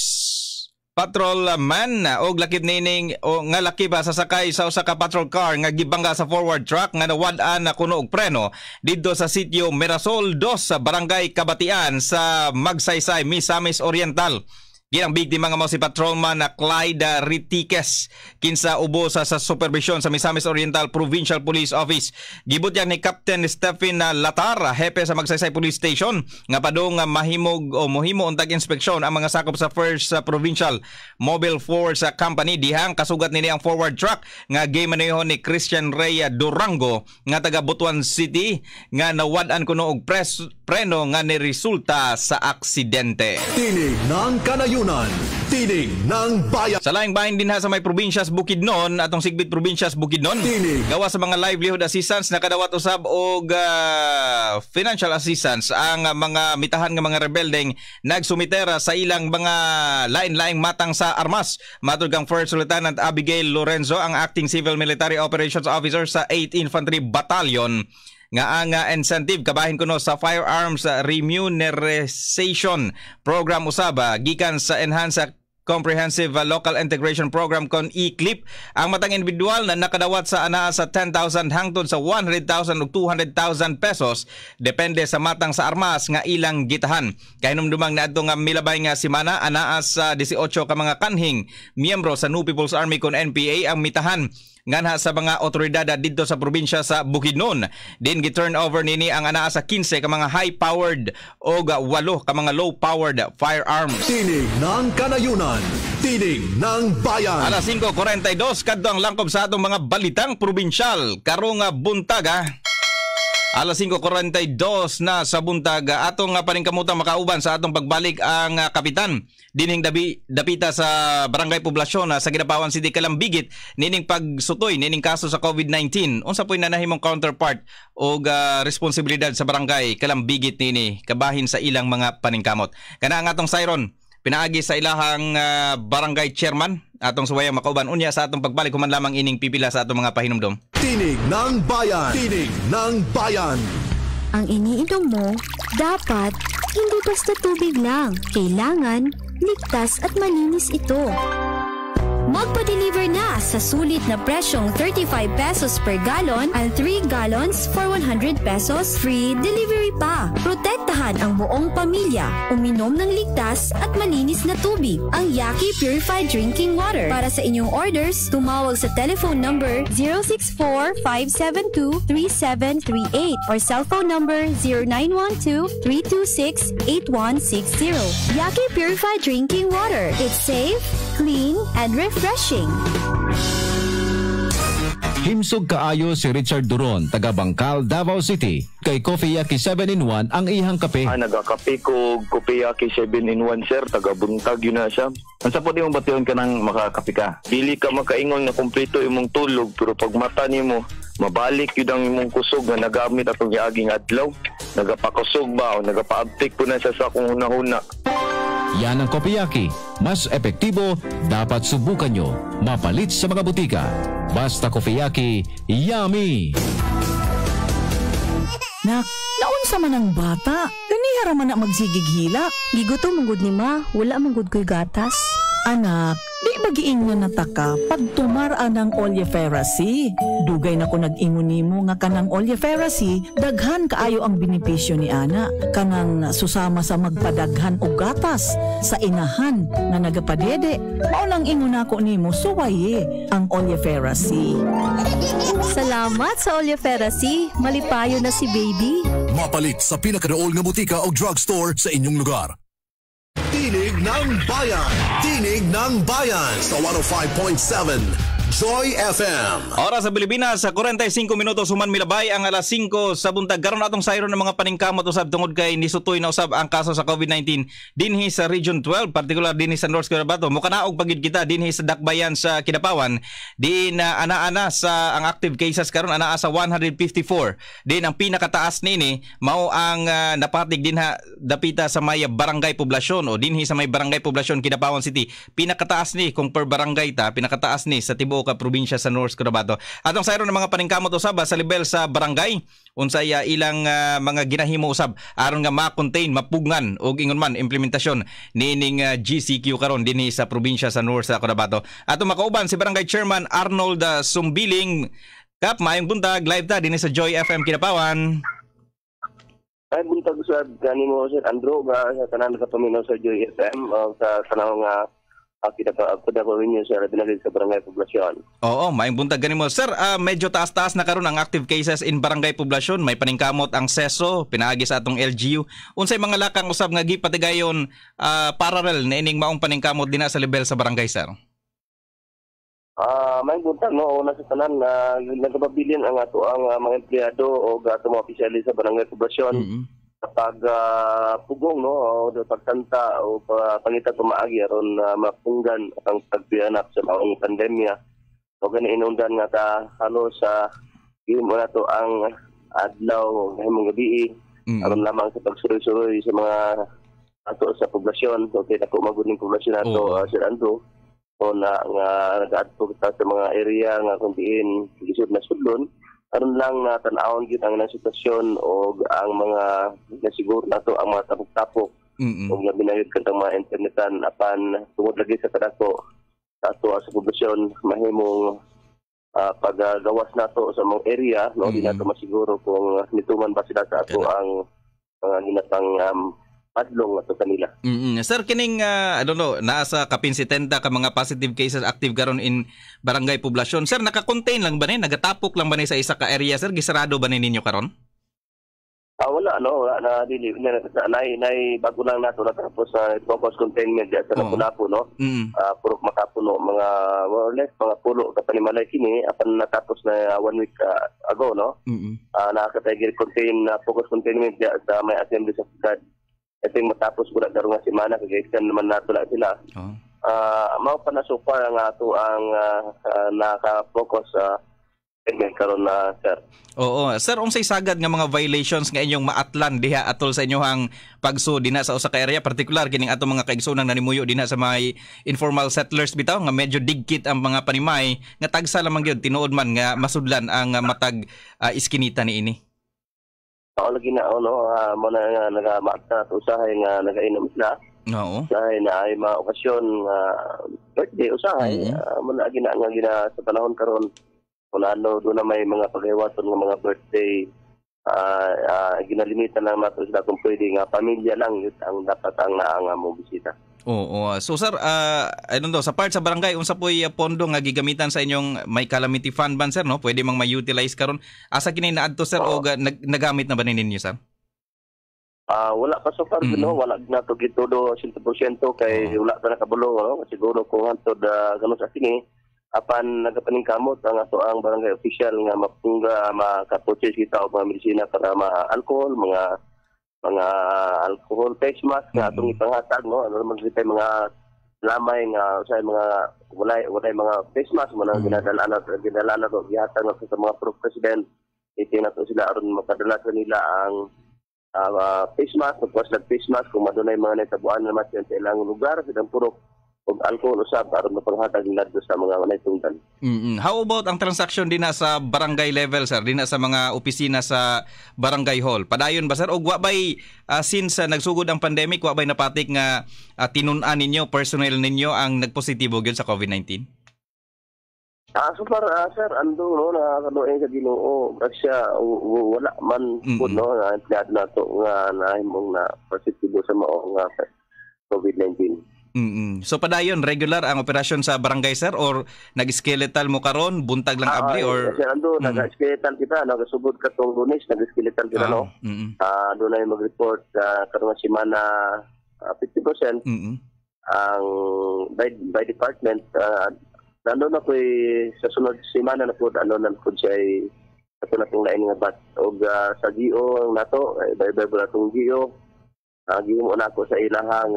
patrolman og lakip nining o nga lakip sa sakay sa usa ka patrol car nga gibangga sa forward truck nga nawad-an na kuno og preno didto sa sitio Mirasol 2 sa barangay Kabatian sa Magsaysay, Misamis Oriental. Ginang biktima nga mo si Patrolman na Clyde Ritiques kinsa ubo sa supervision sa Misamis Oriental Provincial Police Office. Gibutyag ni Captain Stephen Latar, hepe sa Magsaysay Police Station, nga padung mahimog o mohimo untag inspeksyon ang mga sakop sa First Provincial Mobile Force Company. Dihang kasugat nini ang forward truck nga gimanehon ni Christian Ray Durango nga taga Butuan City nga nawad-an kuno og preno nga niresulta sa aksidente. Tinig ng kanayunan, tinig ng bayan. Sa laing bahin din ha sa may probinsyas Bukidnon, atong Sigbit probinsyas Bukidnon, gawa sa mga livelihood assistance nakadawat usab og financial assistance ang mga mitahan nga mga rebeldeng nagsumitera sa ilang mga lain-laing matang sa armas. Matud kang First Lieutenant Abigail Lorenzo, ang Acting Civil Military Operations Officer sa 8th Infantry Battalion, nga ang incentive kabahin kuno sa firearms remuneration program usaba gikan sa Enhanced Comprehensive Local Integration Program kon ECLIP. Ang matang individual na nakadawat sa anaa sa 10,000 hangtod sa 100,000 ug 200,000 pesos depende sa matang sa armas nga ilang gitahan. Kahinumdumang naadto nga milabay nga simana anaa sa 18 ka mga kanhing miyembro sa New People's Army kon NPA ang mitahan nganha sa mga otoridad dito sa probinsya sa Bukidnon. Din gi-turn over nini ang anaa sa 15 ka mga high-powered o 8 ka mga low-powered firearms. Tinig ng kanayunan, tinig ng bayan. Alas 5:42 kadto ang langkob sa atong mga balitang probinsyal karong buntaga. Alas 5:42 na sa buntaga, atong paningkamutang makauban sa atong pagbalik ang kapitan dining dapita sa Barangay Poblasyon sa Kidapawan City, Kalambigit nining pagsutoy nining kaso sa COVID-19. Unsa po'y nanahimong counterpart o responsibilidad sa barangay Kalambigit nini kabahin sa ilang mga paningkamot. Kana ang atong siren pinaagi sa ilahang barangay chairman atong suwayang makauban unya sa atong pagbalik human lamang ining pipila sa atong mga pahinumdom. Tinig ng bayan, tinig ng bayan. Ang iniinom mo dapat hindi basta tubig lang. Kailangan ligtas at malinis ito. Magpa-deliver na sa sulit na presyong 35 pesos per gallon ang 3 gallons for 100 pesos. Free delivery pa. Protektahan ang buong pamilya. Uminom ng ligtas at malinis na tubig. Ang Yaki Purified Drinking Water. Para sa inyong orders, tumawag sa telephone number 064-572-3738 or cellphone number 0912-326-8160. Yaki Purified Drinking Water. It's safe, clean, and refreshing. Himsog kaayo si Richard Duron, taga Bangkal, Davao City. Kay Coffee Yaki 7-in-1 ang ihang kape. Nagakape ko Coffee Yaki 7-in-1 sir, taga Buntag yun na siya. Ang sapod yung bation ka nang makakape ka. Dili ka makaingon na kumpleto imong tulog, pero pag mata nimo mabalik yun ang imong kusog na nagamit atong yaging adlaw. Nagapakusog ba o nagapaabtik po na siya sa akong hunahuna. Yan ang Coffee Yaki. Mas epektibo, dapat subukan nyo. Mapalit sa mga butika. Basta Coffee Yaki, yummy! Nak, naunsa man ang bata? Ganihara man na magsigigila. Giguto manggod ni ma, wala manggod ko'y gatas. Anak, di magiingon na taka pag tumara ng Oleiferacy. Dugay na ko nag-ingon nimo nga kanang Oleiferacy, daghan kaayo ang benepisyo ni ana. Kanang susama sa magpadaghan og gatas sa inahan na nagapadede. Mao nang ingon ako nimo suwaye ang Oleiferacy. Salamat sa Oleiferacy. Malipayo na si baby. Mapalit sa pinakadaol nga butika o drugstore sa inyong lugar. Tinig ng bayan, tinig ng bayan sa 105.7 Joy FM. Oras sa Pilipinas sa 45 minutos human milabay ang alas 5 sa buntag. Karon atong sayron ng mga paningkamot usab tungod kay nisutoy na usab ang kaso sa COVID-19 dinhi sa Region 12, particular dinhi sa North Cotabato. Mukanaog pagid kita dinhi sa Dakbayan sa Kidapawan. Din ana-ana sa ang active cases karon anaa sa 154. Din ang pinakataas nini mao ang napatig dinha dapita sa may Barangay Poblasyon o dinhi sa may Barangay Poblasyon Kidapawan City. Pinakataas ni kung per barangay ta, pinakataas ni sa tibuok ka probinsya sa North Cotabato. Atong sayron ng mga paningkamot usab sa level sa barangay unsay ilang mga ginahimo usab aron nga ma-contain, mapugngan og ingon man implementasyon nining GCQ karon dinhi sa probinsya sa North Cotabato. Atong makauban si Barangay Chairman Arnold Sumbiling. Kap, maayong buntag, live ta dinhi sa Joy FM Kidapawan. Ay buntag sa kanimo Sir Andrew sa tanan sa paminaw sa Joy FM o sa tanang kita ko rin sa dinagig sa barangay poblasyon. Oo, maayong buntag ganimo. Sir, medyo taas-taas na karon ang active cases in barangay poblasyon. May paningkamot ang seso, pinaagi sa atong LGU. Unsay mga lakang usab nga gipatigayon parallel na ining maong paningkamot dinha sa level sa barangay, sir? May buntag no una sa tanan nagpabilin ang ato ang mga empleyado o ato mga opisyales sa barangay poblasyon. Kapag pugong no o pagtanta o pangita tumaagi aron mapunggan ang pagbiyanap sa maong pandemya o gani inundan nga ta halos sa mo na to ang adlaw ngayong gabi aron lamang sa pagsuroy-suroy sa mga ato sa poblasyon so kay dako maguning poblasyon nato Sir Andrew o na nga nag-advocate sa mga area nga kung diin gisod na sudlon aron lang na tan-awon gyud ang sitwasyon o ang mga nasiguro nato ang mga tapok-tapok o labi na yun kantang mga internetan apan tungod lagi sa kadako sa ato sa poblasyon mahimong paggawas nato sa mga area no di nato masiguro kung nituman ba sila sa ato ang mga ginatang padlong ato kanila. Sir, kining I don't know, nasa kapin 70 ka mga positive cases active karon in barangay poblasyon. Sir, naka-contain lang ba ni? Nagatapok lang ba ni sa isa ka area, sir? Gisarado ba ni ninyo karon? Wala no, wala na dili na bago lang nato natapos sa focus containment diya sa Lapu-Lapu no. Puro makapuno mga more or less mga pulo ka panimalay kini apan natapos na 1 week ago no. Nakatagir contain focus containment diya sa may assembly sa Sugad. Ito yung matapos ko na darong nga simana, kag-extend naman nato lang sila. Mao pa na so far ang ato ang naka-focus sa karon na sir. Oo. Sir, unsay sagad nga mga violations nga inyong maatlan diha atol sa inyohang pagsu dinha sa usa ka area, particular kining ato mga kaigsoonang nanimuyo dinha sa mga informal settlers bitaw nga medyo digkit ang mga panimay nga tagsa lamang gyud tinuod man nga masudlan ang matag iskinita niini. Lagi na no mo na nagamakta to usahay nga nagainom sila. Oo. Usahay na ay mga okasyon birthday usahay mo na gina sa panahon karon kung ano doon na may mga paghiwaton ng mga birthday ginalimitan lang nato sila kung pwede nga pamilya lang yun ang dapat ang naanga mo bisita. Oo. So sir, I don't know, sa part sa barangay, unsa po'y pondo nga gigamitan sa inyong may calamity fund ban, sir, no? Pwede mang ma-utilize karon. Asa kini naadto, sir, o nagamit na ba ninyo, sir? Wala pa so far, no? Wala na to gitudo 100% kay wala pa nakabulong, no? Siguro kung hantod ganun sa kini, apan nagapaningkamot ang ato ang barangay official nga mapungga makapurchase kita og mga medisina para ma-alcohol, mga alcohol face mask nga atong ipanghatag no ano man kita mga lamay nga sa mga walay mga face mask mo nang ginadala na to gihatag na sa mga president itin nato sila aron mapadala sa nila ang face mask tapos face mask kung madunay mga natabuan naman sa ilang lugar sa puro og alcohol usab aron mapanghatag nila sa mga naitungdan. How about ang transaction din sa barangay level, sir? Din sa mga opisina sa barangay hall. Padayon ba, sir? O wa bay since nagsugod ang pandemic, wa bay napatik nga tinun-an ninyo, personnel ninyo ang nagpositibo gyud sa COVID-19? So far, sir, ando no na kaduay sa Ginoo, siya wala man pud no na empleyado nato nga nahimong na positibo sa mao nga COVID-19. So padayon regular ang operasyon sa barangay, sir, or nag-skeletal mo karon buntag lang abli or kasi ando nag-skeletal kita nagasugod katong Lunes nag-skeletal kita no. Doon ay mag-report karong semana 50% ang by department nando na po sa sunod semana na po ano na po siya ay ato na pong lain nga bat og sa GO nato by natong GO gihimo na ko sa ilahang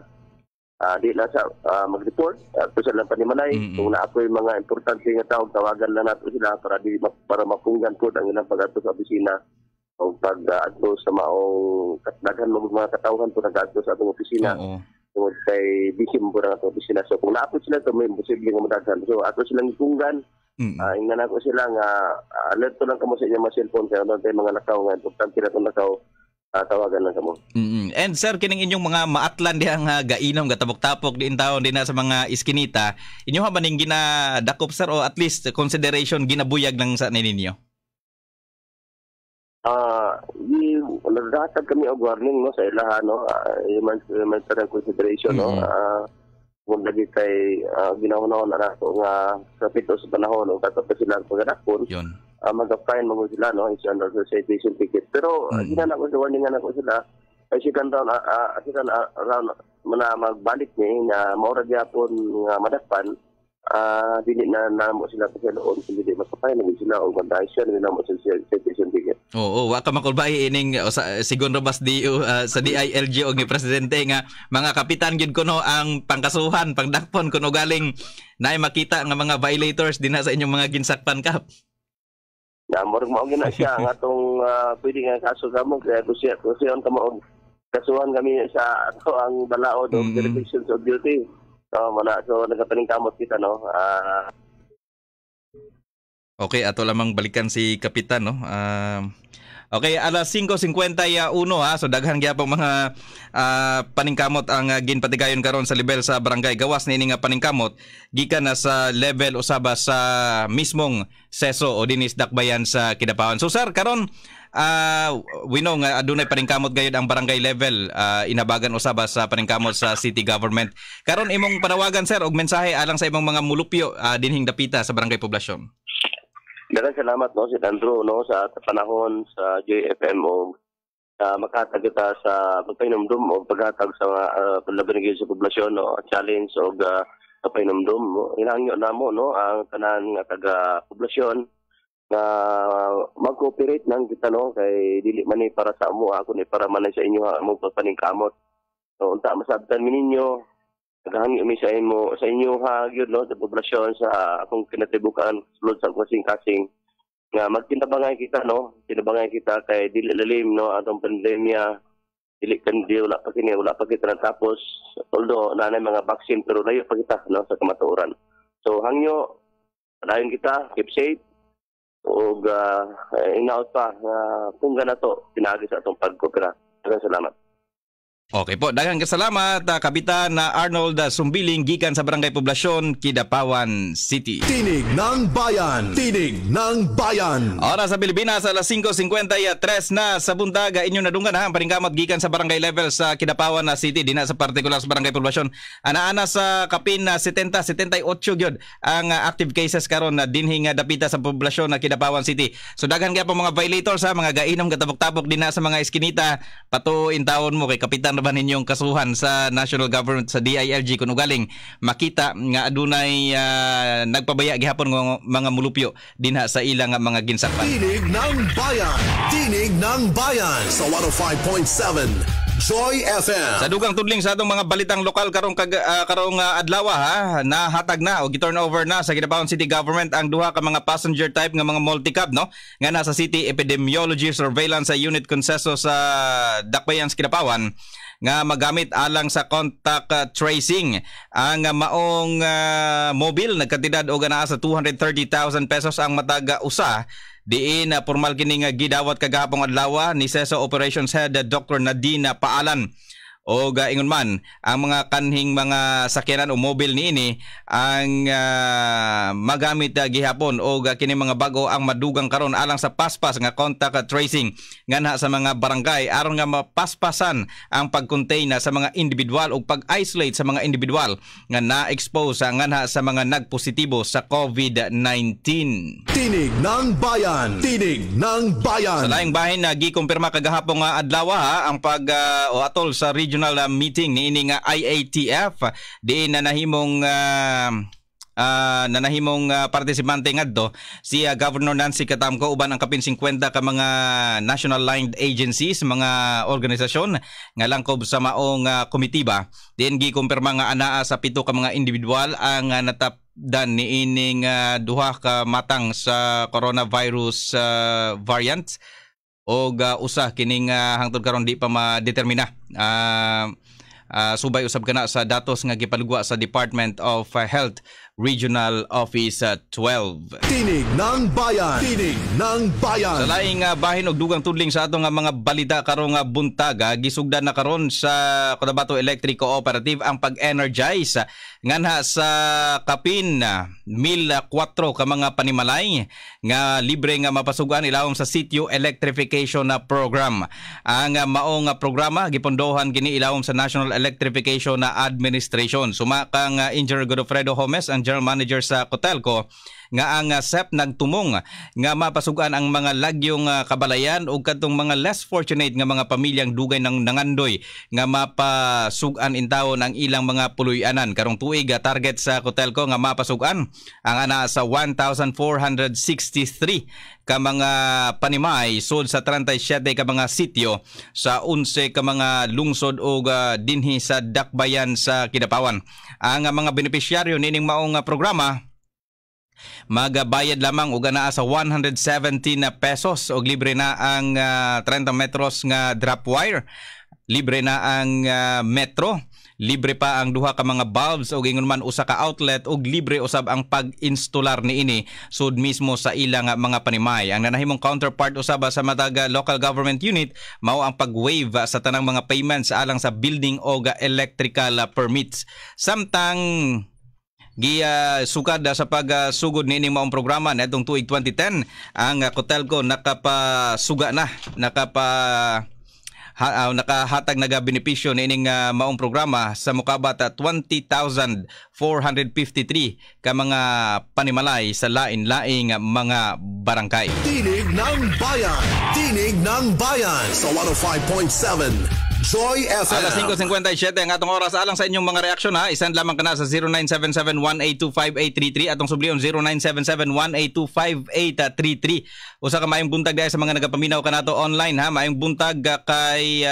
di na sa mag-report to sa lang panimalay kung na ako'y mga importante nga tao tawagan lang nato sila para mapunggan po ang ilang pag-adto sa opisina o pag-adto sa maong daghan mga katawhan po nag-adto sa atong opisina tungod kay bisim po ng atong opisina so kung naapot sila ito may posible nga madaghan so ato silang ipunggan ingnan ako sila nga alert to lang kamo sa inyong mga cellphone kaya doon tayo mga lakaw nga importante na itong lakaw tawagan lang kamo. And sir, kining inyong mga maatlan dihang gainom gatabok-tapok diin taon din na sa mga iskinita, inyo ha ba ning ginadakop, sir, o at least consideration ginabuyag lang sa ninyo? Nagdatag kami og warning no sa ilaha no, human consideration no. Kung lagi kay ginahon na nato nga sa pito sa panahon o katapos sila pagdakon. Mag-fine mo sila no, is under the citation ticket. Pero ginana ko sa warning na ko sila ay sikan around na magbalik ni nga maura gyapon nga madakpan. Dili na namo sila pa noon kundi masapay na sila o bandasyon na namo sila citation ticket. Oo, wa ka makulbay ining sigon robas di sa DILG og ni presidente nga mga kapitan gyud kuno ang pangkasuhan, pangdakpon kuno galing naay makita nga mga violators dinha sa inyong mga ginsakpan kap. Na murag mao gina siya nga atong pwede nga kaso gamon kaya kusiyon kamo og kasuhan kami sa ato ang balaod og jurisdictions of duty. So nagapaningkamot kita no. Okay, ato lamang balikan si kapitan no. Okay, alas 5:51 so daghan gyapon mga paningkamot ang ginpatigayon karon sa level sa barangay. Gawas niini nga paningkamot gikan na sa level usaba sa mismong seso o dinis dakbayan sa Kidapawan. So sir, karon we know nga adunay paningkamot gayud ang barangay level, inabagan usaba sa paningkamot sa city government. Karon imong panawagan sir og mensahe alang sa imong mga mulupyo dinhing dapita sa barangay poblasyon. Daghang salamat no si Andrew no sa panahon sa JFM o makatag kita sa pagpainumdum o paghatag sa laban sa poblasyon no, challenge og pagpainumdum. Hinangyo namo no ang tanan nga taga poblasyon na mag-cooperate nang kita no kay dili man ni para sa amo ako ni para man sa inyo among pagpaningkamot. So unta masabtan mi ninyo nagahangyo mi sa inyo ha gyud no sa poblasyon sa akong kinatibukan sulod sa kasing-kasing nga magtinabangay kita no, tinabangay kita kay dili lalim no atong pandemya, dili wala pa kita natapos although nanay mga vaccine pero layo pa kita no sa kamatuoran. So hangyo dayon kita keep safe ug inaot pa kung ganato pinagi sa atong pagkopera. Salamat. Okay po, daghang salamat Kapitan Arnold Sumbiling gikan sa Barangay Poblasyon, Kidapawan City. Tinig ng Bayan! Tinig ng Bayan! Oras sa Pilipinas, alas 5:53 na sa buntaga. Inyo nadunggan ang paningkamot gikan sa barangay level sa Kidapawan City, dina sa partikular sa Barangay Poblasyon. Ana sa kapin 78 gyud ang active cases karon na dinhing dapita sa poblasyon na Kidapawan City. So daghan gyapon mga violators mga gainom katabok-tabok dinha sa mga eskinita. Patuin taon mo kay Kapitan ba ninyong kasuhan sa national government sa DILG kung galing makita nga adunay nagpabaya gihapon ng mga mulupyo dinha sa ilang mga ginsakpan. Tinig ng Bayan! Tinig ng Bayan sa 105.7 Joy FM. Sa dugang tudling sa atong mga balitang lokal karong adlaw nahatag na o gi-turn over na sa Kidapawan City Government ang duha ka mga passenger type nga mga multi-cab no nga nasa City Epidemiology Surveillance Unit Conceso sa Dakbayan sa Kidapawan nga magamit alang sa contact tracing. Ang maong mobile nagkantidad og anaa sa 230,000 pesos ang mataga usa. Diin formal kini nga gidawat kagahapon adlaw ni CESO Operations Head Dr. Nadine Paalan. O ingon man ang mga kanhing mga sakyanan o mobile niini ang magamit gihapon o kini mga bago ang madugang karon alang sa paspas nga contact tracing nganha sa mga barangay aron nga mapaspasan ang pag-contain sa mga individual o pag-isolate sa mga individual nga na-expose nganha sa mga nagpositibo sa COVID-19. Tinig ng Bayan! Tinig ng Bayan! Sa laing bahin gikumpirma kagahapon nga adlaw ang pag o atol sa regional meeting ni ini nga IATF di nanahimong partisipante ngadto si Governor Nancy Catamco uban ang kapin 50 ka mga national lined agencies, mga organisasyon nga langkob sa maong komitiba. Diin gikumpirma nga anaa sa 7 ka mga individual ang natapdan ni ining duha ka matang sa coronavirus variant. O usa kining hangtod karon di pa madetermina. Subay usab kana sa datos nga gipalugwa sa Department of Health Regional Office 12. Tinig ng Bayan. Tinig ng Bayan. Sa laing bahin og dugang tudling sa atong mga balita karong buntaga, gisugdan na karon sa Cotabato Electric Cooperative ang pag-energize nganha sa kapin 1,004 ka mga panimalay nga libre nga mapasugan ilawom sa sitio electrification program. Ang maong programa gipondohan kini ilawom sa National Electrification Administration. Suma kang Engineer Godofredo Homes, ang General Manager sa Cotelco, nga ang SEP nagtumong nga mapasugan ang mga lagyong kabalayan o kadtong mga less fortunate nga mga pamilyang dugay ng nangandoy nga mapasugan intawon ang ilang mga puluy-anan. Karong tuig target sa Cotelco nga mapasugan ang ana sa 1,463 ka mga panimay sud sa 37 ka mga sitio sa 11 ka mga lungsod o dinhi sa Dakbayan sa Kidapawan. Ang mga benepisyaryo nining maong programa magabayad lamang og anaa sa 117 pesos og libre na ang 30 metros nga drop wire, libre na ang metro, libre pa ang duha ka mga bulbs o ingon man usa ka outlet ug libre usab ang pag-instalar niini sud mismo sa ilang mga panimay. Ang nanahimong counterpart usab sa matag local government unit mao ang pag-waive sa tanang mga payments alang sa building o electrical permits. Samtang sukad sa pagsugod niining maong programa netong tuig 2010, ang Cotelco nakapasuga na nakahatag naga benepisyo niining maong programa sa mukabat 20,453 ka mga panimalay sa lain-laing mga barangay. Tinig ng Bayan. Tinig ng Bayan sa 105.7 Joy FM. Alas 5:57 ang atong oras. Alang sa inyong mga reaksyon ha, isend lamang kana sa 0977-1825833 atong subliyon 0977-1825833. Usa ka maayong buntag dahil sa mga nagapaminaw kanato online ha. Maayong buntag kay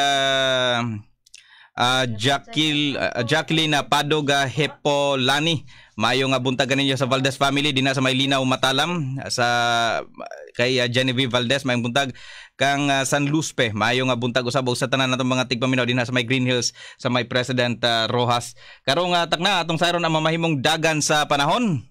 Jacqueline Padog Hepolani. Maayong buntag kaninyo sa Valdez family dinha sa Maylinaw Matalam, sa kay Genevieve Valdez. Maayong buntag kang San Luspe. Maayong buntag usab sa tanan natong mga tigpaminaw dinha sa may Green Hills sa may President Rojas. Karong takna atong sayron ang mamahimong dagan sa panahon.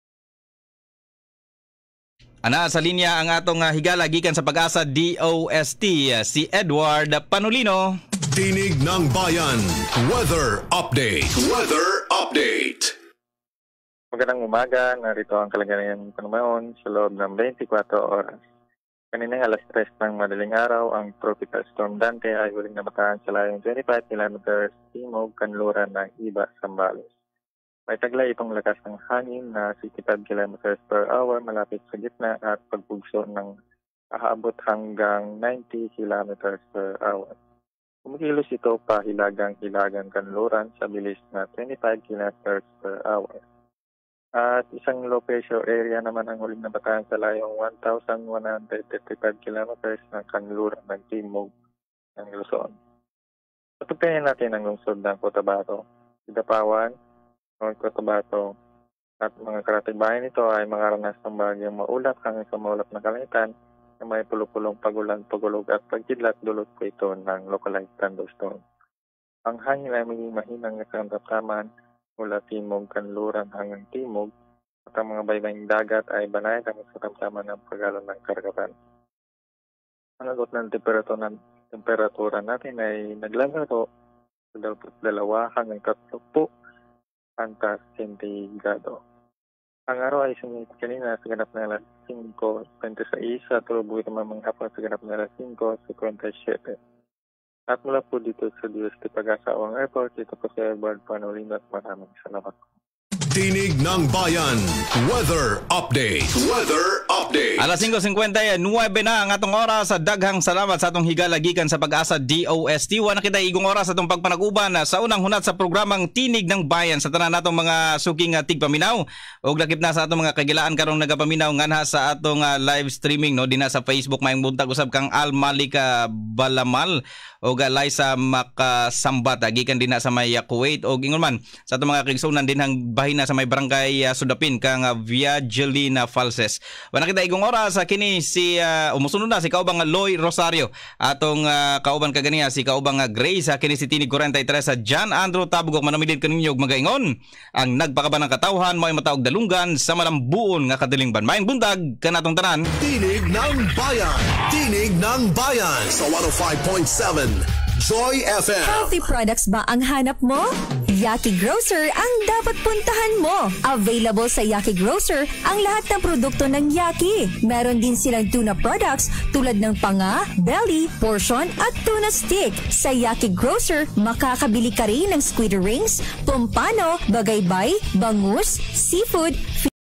Ana sa linya ang atong higala gikan sa Pag-asa DOST, si Edward Panulino. Tinig ng Bayan. Weather Update. Weather Update. Magandang umaga, narito ang kalagayan ng panahon sa loob ng 24 oras. Kaninang alas 3 ng madaling araw, ang Tropical Storm Dante ay huling namataan sa layong 25 km timog kanluran ng Iba, Zambales. May taglay itong lakas ng hangin na 65 km per hour malapit sa gitna at pagbugso ng aabot hanggang 90 km per hour. Kumikilos ito pa hilagang-hilagang kanluran sa bilis na 25 km per hour. At isang low pressure area naman ang huling nabataan sa layong 1,135 km ng kanluran ng timog ng Luzon. Patupayan natin ang lungsod ng Cotabato, Kidapawan, North Cotabato at mga karatig-bayan nito ay makaranas ng bagyong maulap hanggang sa maulap na kalangitan na may pulupulong pagulan, pagulog at pagkidlat dulot po ito ng localized thunderstorm. Ang hangin ay maging mahinang kasamtaman mula timog kanluran hanggang timog at ang mga baybaying dagat ay banayad hanggang sa tamtaman ng paggalon ng karagatan. Ang agot ng temperatura natin ay naglalaro sa 22 hanggang 30 antas sentigrado. Ang araw ay sumit kanina sa ganap na alas 5:26 at tuloy naman mga hapon sa ganap na alas 5:57. At mula po dito sa DOST Pag-asa Awang Airport, dito po si Edward Panulino at maraming salamat. Tinig ng Bayan. Weather Update. Weather Update. Alas 5:59 na ang atong oras. Daghang salamat sa atong higala gikan sa Pag-asa DOST. Wa na kita igong oras sa atong pagpanaguban sa unang hunat sa programang Tinig ng Bayan sa tanan natong mga suking tigpaminaw. Og lakip na sa atong mga kagilaan karong nagapaminaw nganha sa atong live streaming no dinha sa Facebook. Maayong buntag usab kang Al Malika Balamal o Liza Makasambat gikan din na sa may Kuwait o ingon man sa atong mga kaigsunan din hang bahina sa may barangay Sudapin kang Viagelina Falses. Wala kita igong oras sa kini si umusunod na si kaubang Loy Rosario atong kauban kaganiya si kaubang Grace kini si Tinig 43 sa John Andrew Tabugok manamidin kaninyo magaingon ang nagpakabanang katawhan mo ay mataog dalunggan sa malambuon nga kadiling banmayang buntag kanatong tanan. Tinig ng Bayan. Tinig ng Bayan sa 105.7 Joy FM. Healthy products ba ang hanap mo? Yaki Grocer ang dapat puntahan mo. Available sa Yaki Grocer ang lahat ng produkto ng Yaki. Meron din silang tuna products tulad ng panga, belly, portion at tuna stick. Sa Yaki Grocer, makakabili ka rin ng squid rings, pompano, bagaybay, bangus, seafood,